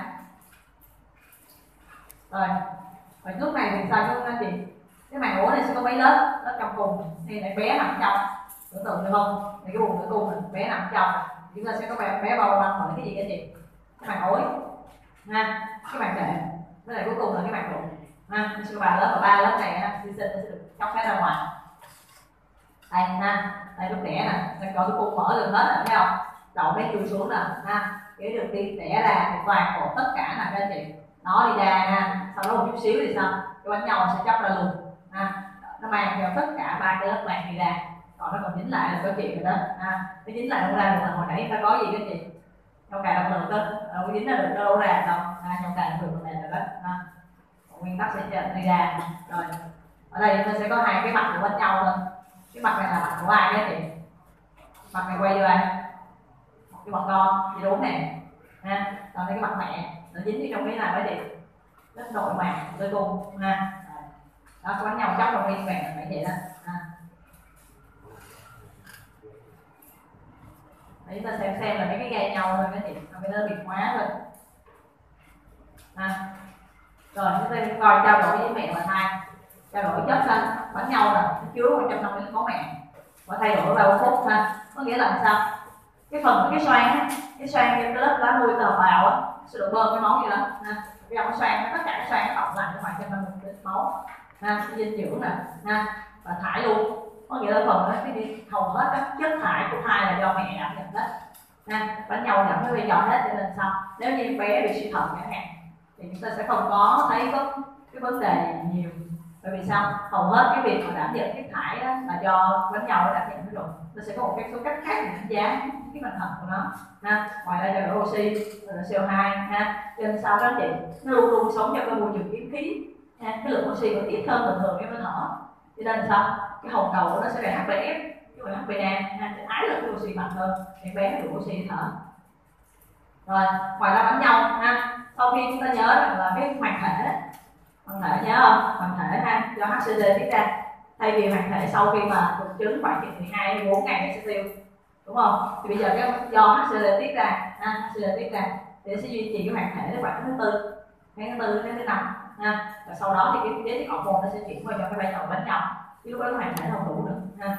Rồi, và lúc này thì sao các anh chị? Cái màng ổ này sẽ có mấy lớp, lớp trong cùng thì lại bé nằm trong, tưởng tượng được không? Thì cái vùng tử cung này bé nằm trong, chúng ta sẽ có bé bé bao quanh bởi cái gì các chị? Cái màng ối, ha, cái màng đệm, cái này cuối cùng là cái màng bụng, ha, nó sẽ có ba lớp và ba lớp này ha, sinh sinh nó sẽ được chóc hết ra ngoài. Đây ha, đây lúc đẻ nè, đây coi tử cung mở được hết rồi thấy không? Đầu bé chui xuống nè, ha, cái được đi đẻ ra thì toàn bộ tất cả nè các anh chị, nó đi ra ha, sau đó một chút xíu thì sao? Cái bánh nhau sẽ chóc ra luôn. À, nó mang theo tất cả ba cái lớp màng đi ra, còn nó còn dính lại là có chuyện rồi đó. À, nó dính lại đâu ra được là hồi nãy ta có gì cái gì trong cài động lực đó, đâu có dính ra được đâu ra đâu. À, trong cài động lực này rồi đó. À, nguyên tắc sẽ đi ra. Rồi ở đây chúng ta sẽ có hai cái mặt của bánh nhau thôi. Cái mặt này là mặt của ai cái chị? Mặt này quay vô ai? Một cái mặt con thì đúng nè. Ha, còn đây cái mặt mẹ nó dính ở trong cái này cái gì? Lớp nội màng tử cung ha. Đó, có bánh nhau chóc trong nguyên vẹn phải vậy đó. À. Đấy, chúng ta xem xem là mấy cái gai nhau thôi cái gì, cái nó biệt hóa thôi. À. Rồi chúng ta coi trao đổi với mẹ và thai, trao đổi chất xanh bánh nhau là nó chứa một trăm năm mươi lít máu mẹ và thay đổi ba phút ha. Có nghĩa là sao? Cái phần cái xoang á, cái xoang cái lớp lá nuôi tờ bào á sẽ được bơm cái máu gì đó ha. Cái dòng xoang tất cả cái xoang nó cộng lại cho khoảng một trăm năm mươi lít máu ha, cái dinh dưỡng nè ha, và thải luôn. Có nghĩa là phần đó cái đi hầu hết các chất thải của thai là do mẹ đảm nhận hết ha, bánh nhau đảm cái vai trò hết. Cho nên sao nếu như bé bị suy thận chẳng hạn thì chúng ta sẽ không có thấy có cái vấn đề nhiều, bởi vì sao hầu hết cái việc mà đảm nhận chất thải đó là do bánh nhau nó đảm nhận rồi. Nó sẽ có một cái số cách khác để đánh giá cái thành phần của nó ha, ngoài ra trao đổi oxy, rồi xê o hai ha. Cho nên sao đó chị, nó luôn luôn sống trong cái môi trường kiếm khí ha, cái lượng oxy còn ít hơn bình thường cái nó thở, cho nên sao cái hồng cầu của nó sẽ là hát bê ép chứ không phải hát bê a ha, thì ái lượng oxy mạnh hơn thì bé đủ oxy để thở. Rồi ngoài ra bánh nhau ha, sau khi chúng ta nhớ rằng là cái hoàng thể hoàng thể nhớ không, hoàng thể ha do hát xê lê tiết ra, thay vì hoàng thể sau khi mà phục trứng khoảng mười hai đến bốn ngày nó sẽ tiêu, đúng không? Thì bây giờ cái do hát xê lê tiết ra ha, hát xê lê tiết ra thì nó sẽ duy trì cái hoàng thể đến khoảng thứ tư, ngày thứ tư đến thứ năm ha, và sau đó thì cái đế tiết hormone nó sẽ chuyển qua cho cái vai trò bánh nhau, chứ lúc đó cái hoàng thể không đủ nữa ha.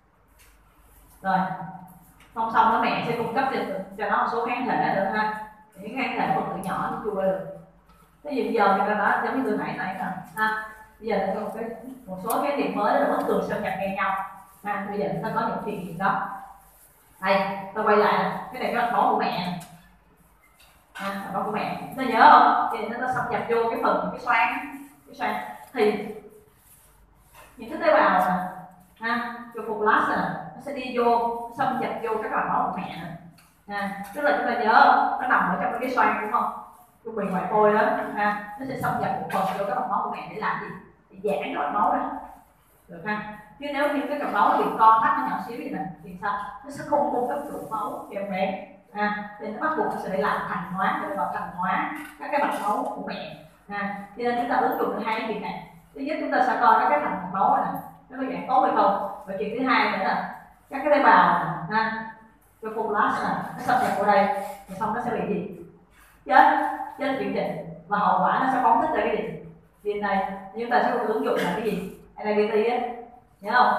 Rồi song song đó mẹ sẽ cung cấp cho, cho nó một số kháng thể nữa ha, những kháng thể phần tử nhỏ nó chui qua được. Ví dụ giờ người ta nói giống như từ nãy nãy nè ha, bây giờ có một cái một số cái điểm mới là bất thường xâm nhập ngay nhau ha, bây giờ chúng ta có những chuyện gì đó. Đây tôi quay lại cái này cái máu của mẹ ha, máu của mẹ nó nhớ không, thì nó xâm nhập vô cái phần cái xoang cái xoang thì những cái tế bào nè ha, trophoblasts nè nó sẽ đi vô xâm nhập vô các mạch máu của mẹ nè ha, tức là chúng ta nhớ nó nằm ở trong cái xoang đúng không, trung bình ngoài phôi đó ha, nó sẽ xâm nhập một phần vô các mạch máu của mẹ để làm gì, để giãn cái mạch máu ra được ha. Chứ nếu như cái mạch máu bị con thắt nó nhỏ xíu gì nè thì sao nó sẽ không cung cấp đủ máu cho em bé ha, nên nó bắt buộc nó sẽ phải làm thành hóa, để vào thành hóa các cái mạch máu của mẹ ha. Cho nên chúng ta ứng dụng được hai cái việc này, thứ nhất chúng ta sẽ coi các cái thành mạch máu này nó có dạng tốt hay không, và chuyện thứ hai nữa là các cái tế bào này ha, cái trophoblasts này nó xâm nhập vào đây thì xong nó sẽ bị gì, chết chết chuyển trình, và hậu quả nó sẽ phóng thích ra cái gì, gì này chúng ta sẽ ứng dụng là cái gì, en a bê tê á, nhớ không,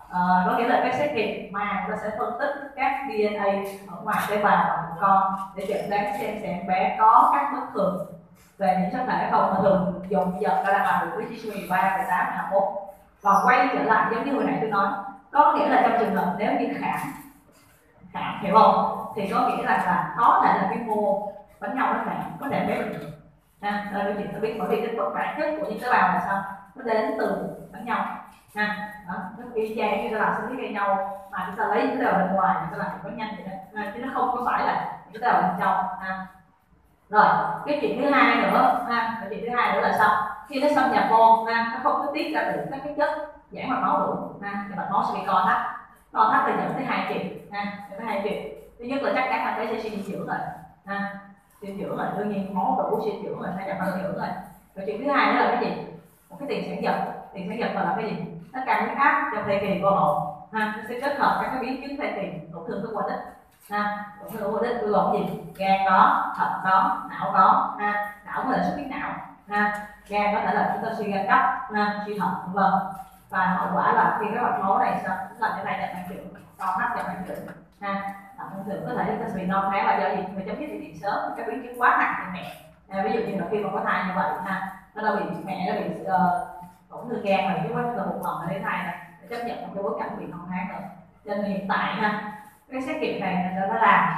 uh, có nghĩa là cái xét nghiệm mà nó sẽ phân tích các đê en a ở ngoài tế bào của con để chẩn đoán xem xem bé có các bất thường về những chất thể không mà thường dùng bây giờ ta đang làm được với chỉ số mười ba, mười tám, hai mươi mốt. Còn quay trở lại giống như hồi nãy tôi nói, có nghĩa là trong trường hợp nếu như khảm khảm hiểu không, thì có nghĩa là, là có thể là cái mô bánh nhau nó khảm, có thể bé được ha. Đây là chuyện ta biết, bởi vì cái bản chất của những tế bào là sao, nó đến từ bánh nhau ha. Đó, nó y chang như ta làm sinh lý gây nhau mà chúng ta lấy những tế bào bên ngoài chúng ta làm có nhanh vậy đó, chứ nó không có phải là những tế bào bên trong ha. Rồi cái chuyện thứ hai nữa ha, cái chuyện thứ hai nữa là sao, khi nó xâm nhập vô ha, nó không có tiết ra được các cái chất giãn mạch máu đủ ha, thì mạch máu sẽ bị co thắt, co thắt thì dẫn tới hai chuyện ha, dẫn tới hai chuyện. Thứ nhất là chắc chắn là bé sẽ suy dinh dưỡng rồi ha, suy dưỡng rồi, đương nhiên máu đủ suy dưỡng rồi, phải nhập dinh dưỡng rồi. Rồi chuyện thứ hai nữa là cái gì, một cái tiền sản giật, tiền sản giật là cái gì, nó tăng huyết áp trong thời kỳ vô hậu ha, nó sẽ kết hợp các cái biến chứng thời kỳ tổn thương các qua đích ha, tổn thương qua đích bao gồm gì, gan có, thận có, não có ha, não có thể xuất huyết não ha, gan có thể là chúng ta suy gan cấp ha, suy thận vân vân. Và hậu quả là khi cái mạch máu này sao làm cho này nhập năng lượng, co thắt nhập năng lượng ha, thông thường có thể chúng ta sẽ bị non tháng là do gì, người chấm dứt bị sớm, các biến chứng quá nặng trên mẹ à, ví dụ như là khi mà có thai như vậy ha, nó đã bị mẹ nó bị uh, tổn thương gan và cái quá là một lần để thai này để chấp nhận một cái bối cảnh bị non tháng rồi. Cho nên hiện tại ha, cái xét nghiệm này nó đã làm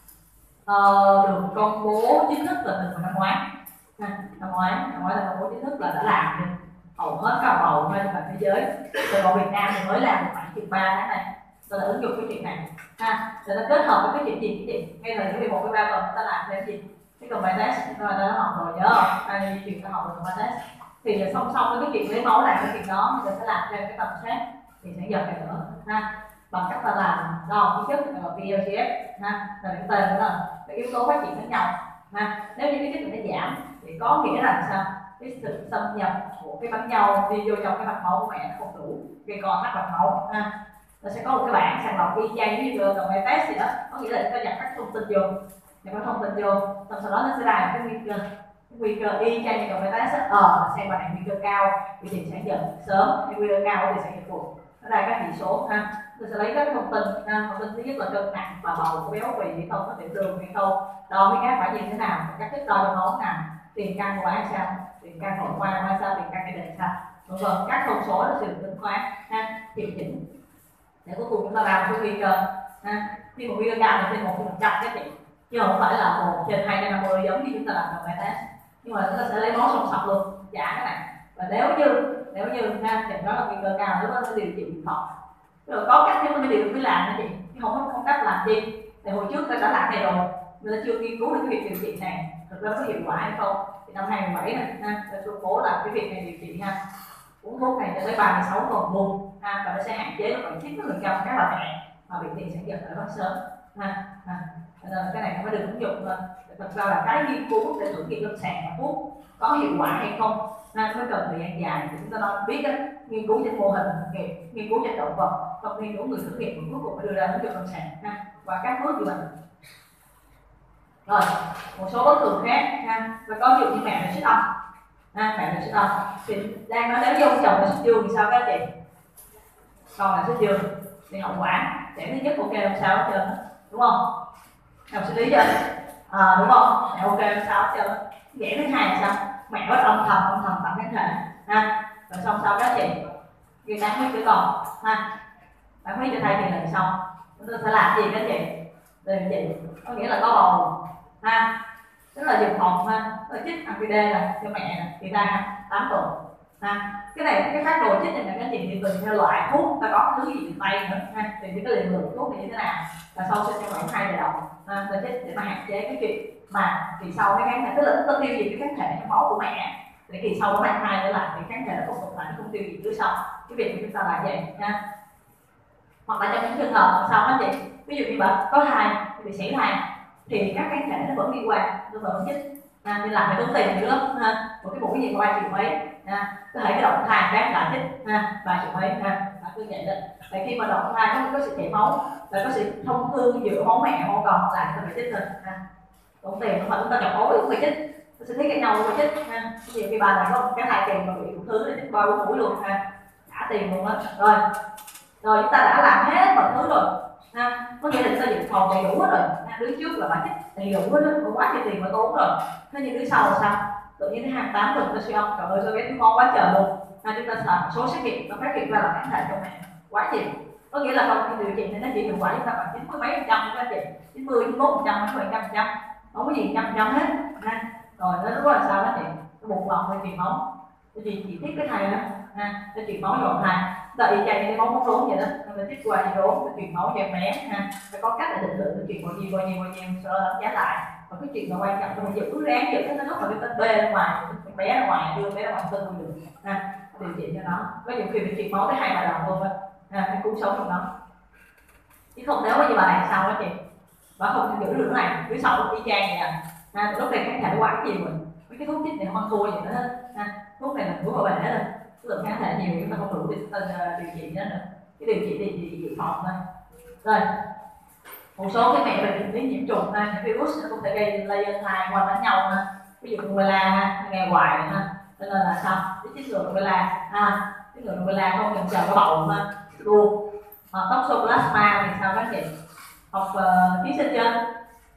uh, được công bố chính thức là từ năm ngoái ha, năm ngoái năm ngoái là công bố chính thức là đã làm được hầu hết các bầu trên toàn thế giới, từ bầu Việt Nam thì mới làm được khoảng chừng ba tháng này, tôi đã ứng dụng cái chuyện này ha, để nó kết hợp với cái chuyện gì, cái gì ngay là những một cái ba tuần ta làm thêm gì, cái cầm bài test chúng ta đã học rồi nhớ không, ai chuyện ta học được bài test thì song song với cái chuyện lấy máu làm cái chuyện đó mình sẽ làm thêm cái tầm soát thì sẽ dần này nữa ha, bằng cách ta làm đo cái chất là pê lờ giê ép ha, là cái tên đó là cái yếu tố phát triển khác nhau ha. Nếu như cái chất này nó giảm thì có nghĩa là sao, cái sự xâm nhập của cái bánh nhau đi vô trong cái mạch máu của mẹ nó không đủ, gây co thắt mạch máu ha. Nó sẽ có một cái bảng sàng lọc y chang như vừa đồng bài test gì đó, có nghĩa là chúng ta nhập các thông tin vô, nhập các thông tin vô, xong sau đó nó sẽ ra cái nguy cơ, cái nguy cơ y chang như đồng bài test ờ xem bạn này nguy cơ cao vì tiền sản giật sớm, hay nguy cơ cao vì sản giật muộn, nó ra các chỉ số ha. Tôi sẽ lấy các thông tin ha, thông tin thứ nhất là cân nặng và bầu có béo phì hay không, có tiểu đường hay không, đo huyết áp phải như thế nào, các chất đo trong máu nào, tiền căn của bạn sao, tiền căn nội khoa ra sao, tiền căn gia đình sao, vân vân, các thông số nó sẽ được tính toán ha, điều chỉnh để cuối cùng chúng ta làm cái nguy cơ ha. Khi một nguy cơ cao là trên một phần trăm cái chị, chứ không phải là một trên hai trăm năm mươi giống như chúng ta làm trong bài test, nhưng mà chúng ta sẽ lấy máu sòng sọc luôn giả cái này, và nếu như nếu như ha thì đó là nguy cơ cao, lúc đó sẽ điều trị dự phòng. Rồi có cách nhưng mà điều mới làm cái gì, chứ không có không cách làm gì. Thì hồi trước ta đã làm này rồi, người ta chưa nghiên cứu được cái việc điều trị này thực ra có hiệu quả hay không. Thì năm hai nghìn mười bảy này ha, ta tuyên bố là cái việc này điều trị ha, uống thuốc này cho tới ba mươi sáu tuần luôn ha, và nó sẽ hạn chế khoảng chín mươi phần trăm các bà mẹ mà bị tiền sản giật ở rất sớm ha. ha. Nên cái này mới được ứng dụng lên. Thật ra là cái nghiên cứu để thử nghiệm lâm sàng và thuốc có hiệu quả hay không ha, mới cần thời gian dài thì chúng ta nói biết đó, nghiên cứu trên mô hình nghiệp, nghiên cứu trên động vật, không nghiên cứu người thử nghiệm cuối cùng mới đưa ra ứng dụng lâm sàng ha, và các bước như vậy. Rồi một số bất thường khác ha, và có ví dụ như mẹ bị siết âm ha, mẹ bị siết âm thì đang nói nếu vô chồng là siết dương thì sao các chị, con là siết dương thì hậu quả trẻ thứ nhất ok không sao hết trơn đúng không, học xử lý chưa à, đúng không, mẹ ok không sao hết trơn. Trẻ thứ hai là sao, mẹ có âm thầm âm thầm tập kháng thể ha, rồi xong sau các chị gây đáng huyết tử con ha, đáng huyết cho thai kỳ lần xong chúng ta sẽ làm gì các chị, đây chị có nghĩa là có bầu ha, tức là dùng phòng ha, nó chích a pê đê này cho mẹ này, thì ra tám tuần ha. Cái này cái phát đồ chích này là các chị thì tùy theo loại thuốc, ta có thứ gì tay nữa ha, thì cái liều lượng thuốc này như thế nào, là sau sinh cho khoảng hai giờ đồng ha, ta chích để mà hạn chế cái chuyện mà kỳ sau cái kháng thể, tức là nó tiêu diệt cái kháng thể trong máu của mẹ để kỳ sau nó mang thai trở lại thì kháng thể nó không tồn tại, nó không tiêu diệt trước sau. Cái việc của chúng ta là vậy ha. Hoặc là trong những trường hợp sau đó chị, ví dụ như bạn có thai bị sảy thai thì các kháng thể nó vẫn đi qua, nó vẫn chích à, nên làm phải tốn tiền dữ lắm ha, một cái mũi gì qua ba triệu mấy ha, có thể cái động thai các là chích ha, ba triệu mấy ha, và cứ vậy đó. Tại khi mà động thai nó có sự chảy máu và có sự thông thương giữa máu mẹ máu con là nó phải chích thôi ha, tốn tiền không phải chúng ta nhập máu để uống phải chích, nó sẽ thấy cái nhau phải chích ha. Ví dụ khi bà này có cái thai kỳ mà bị đủ thứ để chích bao bốn mũi luôn ha, trả tiền luôn á. Rồi Rồi chúng ta đã làm hết mọi thứ rồi ha, có nghĩa là chúng ta dự phòng đầy đủ hết rồi ha. Đứa trước là bản chất đầy đủ hết rồi, quá nhiều tiền mà tốn rồi. Thế nhưng đứa sau là sao? Tự nhiên đến hai mươi tám tuần nó siêu âm, trời ơi tôi bé con quá trời luôn ha. Chúng ta làm một số xét nghiệm, nó phát hiện ra là kháng thể trong này quá nhiều, có nghĩa là không điều trị thì nó chỉ hiệu quả chúng ta khoảng chín mươi mấy phần trăm các chị, chín mươi, chín mươi mốt phần trăm, chín mươi phần trăm, không có gì trăm phần trăm hết ha. Rồi nó lúc là sao đó chị? Nó buộc lòng hay truyền máu, cái gì chỉ thiết cái thầy đó ha, nó truyền máu cho thầy, đợi chạy cái máu không rốn vậy đó, mình tiếp qua đi rốn, truyền máu cho em bé ha, phải có cách để định lượng nó truyền bao nhiêu bao nhiêu bao nhiêu, sau đó đánh giá lại. Và cái chuyện mà quan trọng là mình giữ ráng giữ cái lúc mà cái tên B ra ngoài, cái bé ra ngoài, đưa bé ra ngoài tên được ha, điều trị cho nó. Có nhiều khi mình truyền máu tới hai ba lần luôn á, cái cứu sống của nó, chứ không nếu như bà này sau đó chị bà không giữ được cái này, cứ sau nó y chang vậy à. Ha, lúc này kháng thể quá nhiều rồi, mấy cái thuốc chích này không thua gì nữa hết ha. Thuốc này là thuốc của bà hết rồi, lượng kháng thể nhiều chúng ta không đủ để uh, điều trị nữa nữa, cái điều trị thì chỉ dự phòng thôi. Rồi một số cái mẹ về bệnh lý nhiễm trùng ha, những virus nó cũng thể gây lây lan thai qua đánh nhau ha, ví dụ rubella ha, nghe hoài ha, cho nên là sao cái chích ngừa rubella ha, cái ngừa rubella không cần chờ cái bầu ha luôn. À, toxoplasma thì sao các chị học uh, ký sinh chưa?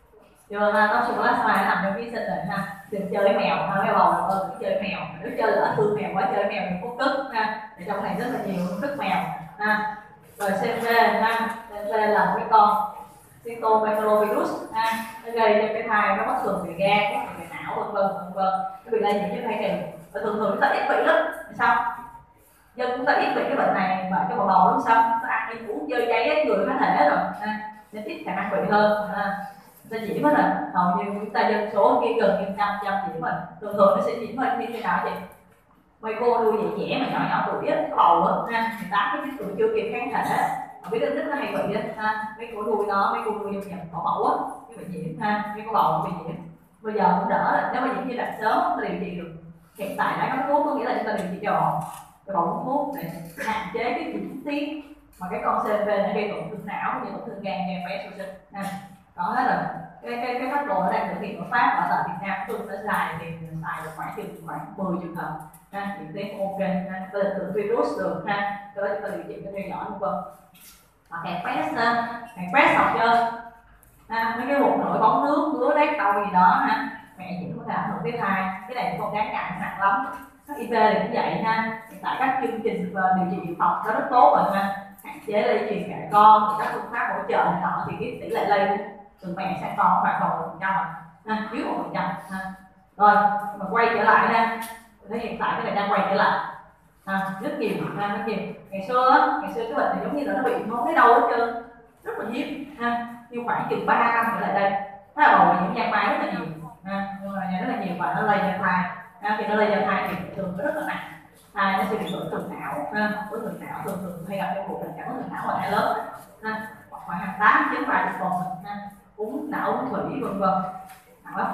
Chưa ha, toxoplasma nằm trong ký sinh rồi ha, đừng chơi với mèo ha, mấy bầu là ơn đừng chơi với mèo, nếu chơi lỡ thương mèo quá chơi với mèo thì có cất ha, thì trong này rất là nhiều cất mèo ha. Rồi xê em vê ha, xê em vê là một cái con cytomegalovirus ha, nó gây cho cái thai nó bất thường về gan, bất thường về não vân vân vân vân, nó bị lây nhiễm với thai kỳ. Và thường thường chúng ta ít bị lắm, sao? Dân chúng ta ít bị cái bệnh này mà cho bầu bầu đúng sao? Nó ăn đi uống dơ giấy ấy, người có thể rồi ha, nên ít khả năng bị hơn ha. Người ta nhiễm hết rồi, hầu như chúng ta dân số kia gần như trăm trăm nhiễm rồi, thường thường nó sẽ nhiễm hơn như thế nào chị? Mấy cô nuôi dạy trẻ mà nhỏ nhỏ tuổi á, bầu á ha, mười tám cái tuổi chưa kịp kháng thể, biết đến nó hay bị á ha, mấy cô nuôi nó, mấy cô nuôi trong nhà có mẫu á, cái bị nhiễm ha, mấy cô bầu bị nhiễm. Bây giờ cũng đỡ rồi, nếu mà nhiễm giai đoạn sớm nó điều trị được. Hiện tại đã có thuốc có nghĩa là chúng ta điều trị cho cái bầu thuốc để hạn chế cái chuyển tiến mà cái con xê em vê nó gây tổn thương não như tổn thương gan cho em bé sơ sinh ha. Đó hết rồi. Cái cái cái phát đồ nó đang thực hiện ở Pháp và tại Việt Nam chúng ta xài thì xài được khoảng chừng khoảng mười trường hợp ha, chuyển tiến ok ha, ta định lượng virus được ha, cho đó chúng ta điều trị cho theo dõi vân vân. Hoặc herpes ha, herpes học chưa? Ha, mấy cái mụn nổi bóng nước, ngứa rát đau gì đó ha, mẹ chỉ có thể ảnh hưởng tới thai, cái này không đáng ngại nặng lắm. hát i vê thì cũng vậy ha, hiện tại các chương trình điều trị dự phòng nó rất tốt rồi ha, hạn chế lây truyền cả con, các phương pháp hỗ trợ này nọ thì cái tỷ lệ lây từ mẹ sang con khoảng một phần trăm ha, dưới một phần trăm ha. Rồi mà quay trở lại ha, thấy hiện tại cái này đang quay trở lại ha, rất nhiều ha, rất nhiều. Ngày xưa á, ngày xưa cái bệnh này giống như là nó bị không thấy đâu hết trơn, rất là hiếm ha, như khoảng chừng ba năm trở lại đây, nó là bầu nhiễm giang mai rất là nhiều ha, nhưng mà rất là nhiều và nó lây cho thai ha, khi nó lây cho thai thì thường nó rất là nặng, thai nó sẽ bị tổn thương não ha, tổn thương não thường thường hay gặp trong cuộc tình trạng tổn thương não ở thai lớn ha, khoảng hàng tám đến vài chục tuần ha, uống não uống thủy vân vân, nặng lắm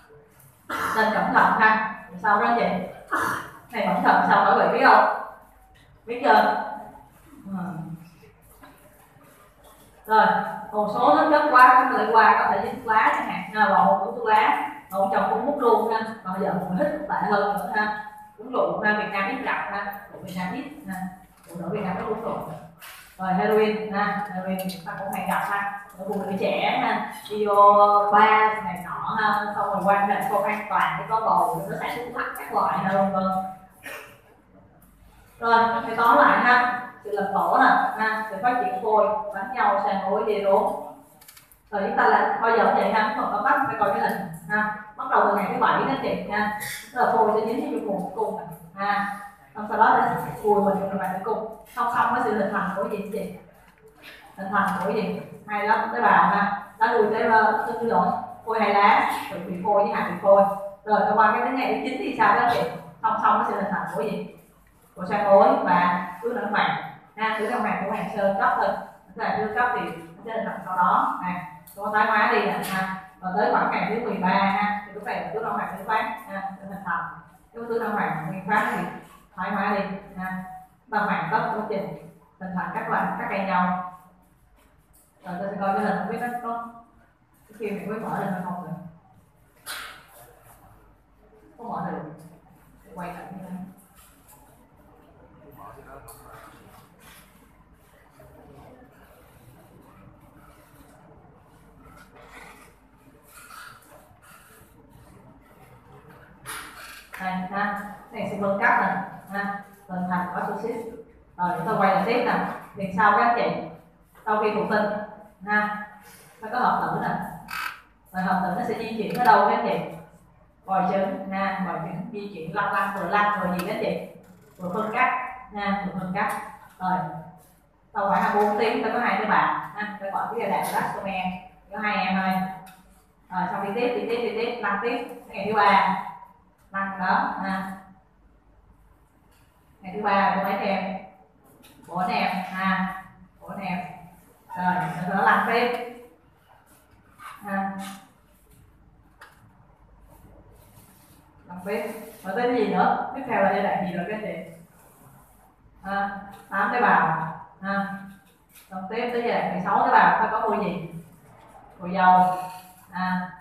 nên cẩn thận ha. Sau đó chị này cẩn thận sao bởi vì biết không, biết chưa? Ừ. Rồi một số nó chất quá có thể qua có thể dính lá chẳng hạn ha, vào uống thuốc lá, ông chồng cũng hút luôn ha, còn bây giờ mình hít tệ hơn nữa ha, uống rượu ha, Việt Nam ít gặp ha, rượu Việt Nam ít ha, phụ nữ Việt Nam có uống rượu. Rồi heroin ha, heroin ta cũng hay gặp ha, ở phụ nữ trẻ ha, đi vô bar này nọ ha, xong rồi quan hệ không an toàn cái có bầu nó sản xuất lắc các loại ha vân vân. Rồi thì tóm lại ha, sự lật tổ nè ha, sự phát triển phôi đánh nhau sang mối đi rốn. Rồi chúng ta là bao giờ cũng vậy ha, còn có bắt phải coi cái hình ha, bắt đầu từ ngày thứ bảy đó chị ha, tức là phôi sẽ dính vô cùng cung ha, xong sau đó là phôi mình dùng lại cung, song song với sự hình thành của gì chị, hình thành của gì hay lắm tế bào ha, đã đuôi tế bào xin lỗi phôi hay lá, rồi bị phôi với hạt bị phôi. Rồi qua qua cái đến ngày thứ chín thì sao đó chị, song song với sự hình thành của gì, của sang mối và túi nở màng ha, túi nở màng của hàng sơ cấp thôi, là đưa cấp thì nó sẽ hình thành sau đó nè, có tái hóa đi nè ha, và tới khoảng ngày thứ mười ba ha, thì lúc này là túi nở màng thứ phát ha, sẽ hình thành cái túi nở màng nguyên phát thì thoái hóa đi ha, ta hoàn tất quá trình hình thành các loại các cây nhau. Rồi tôi sẽ coi cái hình không biết nó có khi mình mới mở lên không được, có mở được quay lại như thế này. này ha, cái này xung quanh cắt này ha, hình thành có axit. Rồi chúng ta quay lại tiếp nè, thì sau các anh chị, sau khi thụ tinh ha, nó có hợp tử nè, rồi hợp tử nó sẽ di chuyển ở đâu các anh chị? Vòi trứng ha, vòi trứng di chuyển lăn lăn vừa lăn rồi gì các anh chị? Vừa phân cắt ha, vừa phân cắt. Rồi sau khoảng là bốn tiếng ta có hai đứa bạn ha, ta gọi cái giai đoạn blastomen, có hai em thôi. Rồi sau đi tiếp đi tiếp đi tiếp lăn tiếp cái ngày thứ ba lăn đó ha, ngày thứ ba của mấy em bốn em ha, bốn em. Rồi sau đó lăn tiếp ha, lăn tiếp rồi tới cái gì nữa, tiếp theo là giai đoạn gì rồi các anh chị? À, tám tế bào ha, xong tiếp tới giai đoạn mười sáu tế bào, có phôi gì? Phôi dầu à.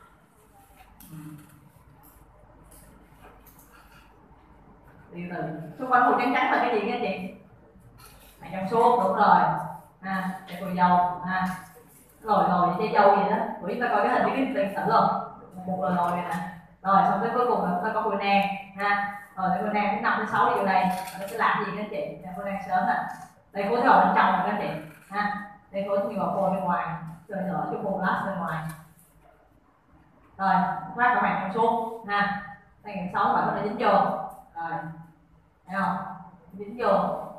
Từ từ xung quanh phôi trắng trắng là cái gì các anh chị? Màng trong suốt, đúng rồi ha, cái phôi dầu ha, rồi rồi trái dâu gì đó. Của chúng ta coi cái hình cái tiền sử luôn, một lần rồi này nè. Rồi xong tới cuối cùng là chúng ta có phôi nang ha, rồi cái phôi nang thứ năm thứ sáu vô đây, nó sẽ làm gì các anh chị? Phôi nang sớm nè, đây khối đầu bên trong rồi các anh chị ha, đây khối nhiều vào phôi bên ngoài, rồi nữa cho phôi lát bên ngoài. Rồi phát cả màng trong suốt ha, đây ngày sáu bạn có thể dính vô, rồi thấy không? Dính vô.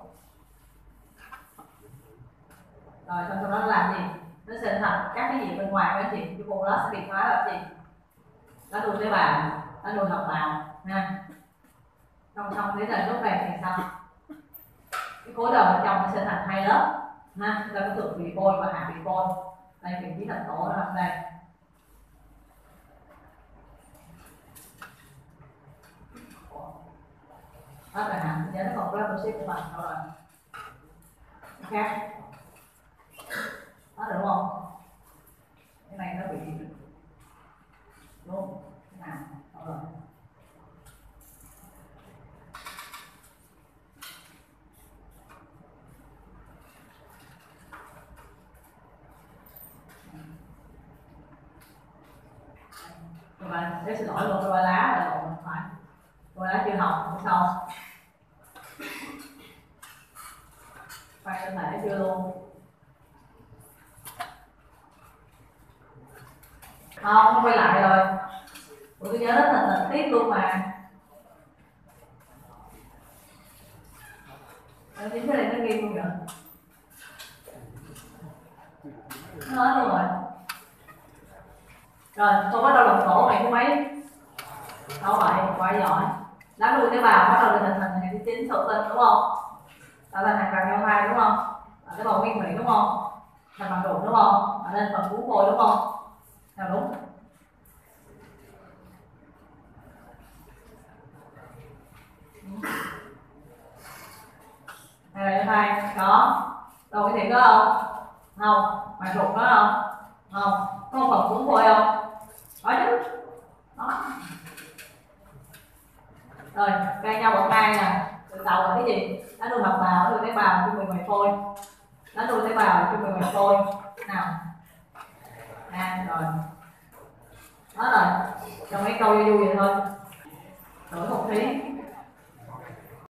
Rồi xong sau đó nó làm gì? Nó sẽ thành các cái gì bên ngoài các anh chị? Cái phôi lát sẽ bị hóa là gì? Nó nuôi tế bào, nó nuôi học bào ha. Xong xong đến là lúc này thì sao? Cái khối đầu bên trong nó sẽ thành hai lớp ha, chúng ta có thượng vị phôi và hạ vị phôi. Đây vị trí thành tổ nó nằm đây. Đó là hàm nhớ nó còn có oxy của mình đâu rồi. Ok. Đó được không? Cái này nó bị đúng nào đâu rồi. Rồi bạn để xin lỗi luôn, cái ba lá là lộn phải. Ba lá chưa học hôm sau. Quay lên lại chưa luôn. Không, không quay lại rồi. Ủa tôi nhớ rất là tình tiết luôn mà. Nó chính cái này nó ghi luôn rồi. Nó hết luôn rồi. Rồi, tôi bắt đầu làm tổ ngày thứ mấy? Đâu vậy, quá giỏi. Lá nuôi tế bào bắt đầu được hình thành ngày thứ chín thụ tinh đúng không? Tạo thành hạt càng nhau hai đúng không? Tế bào nguyên thủy đúng không? Thành bằng đụng đúng không? Ở lên phần cuốn phôi đúng không? Nào đúng. Này là hai đó. Đâu cái gì có không? Không. Bằng đụng đó không? Không. Có phần cuốn phôi không? Có chứ. Đó. Rồi, gan nhau bậc hai nè. Từ đầu là cái gì? Nó nuôi học bào, nuôi tế bào chung mười bảy phôi. Nó nuôi tế bào chung mười bảy phôi. Nào. À rồi. Đó rồi. Trong mấy câu vui vui vậy thôi. Đổi một thí.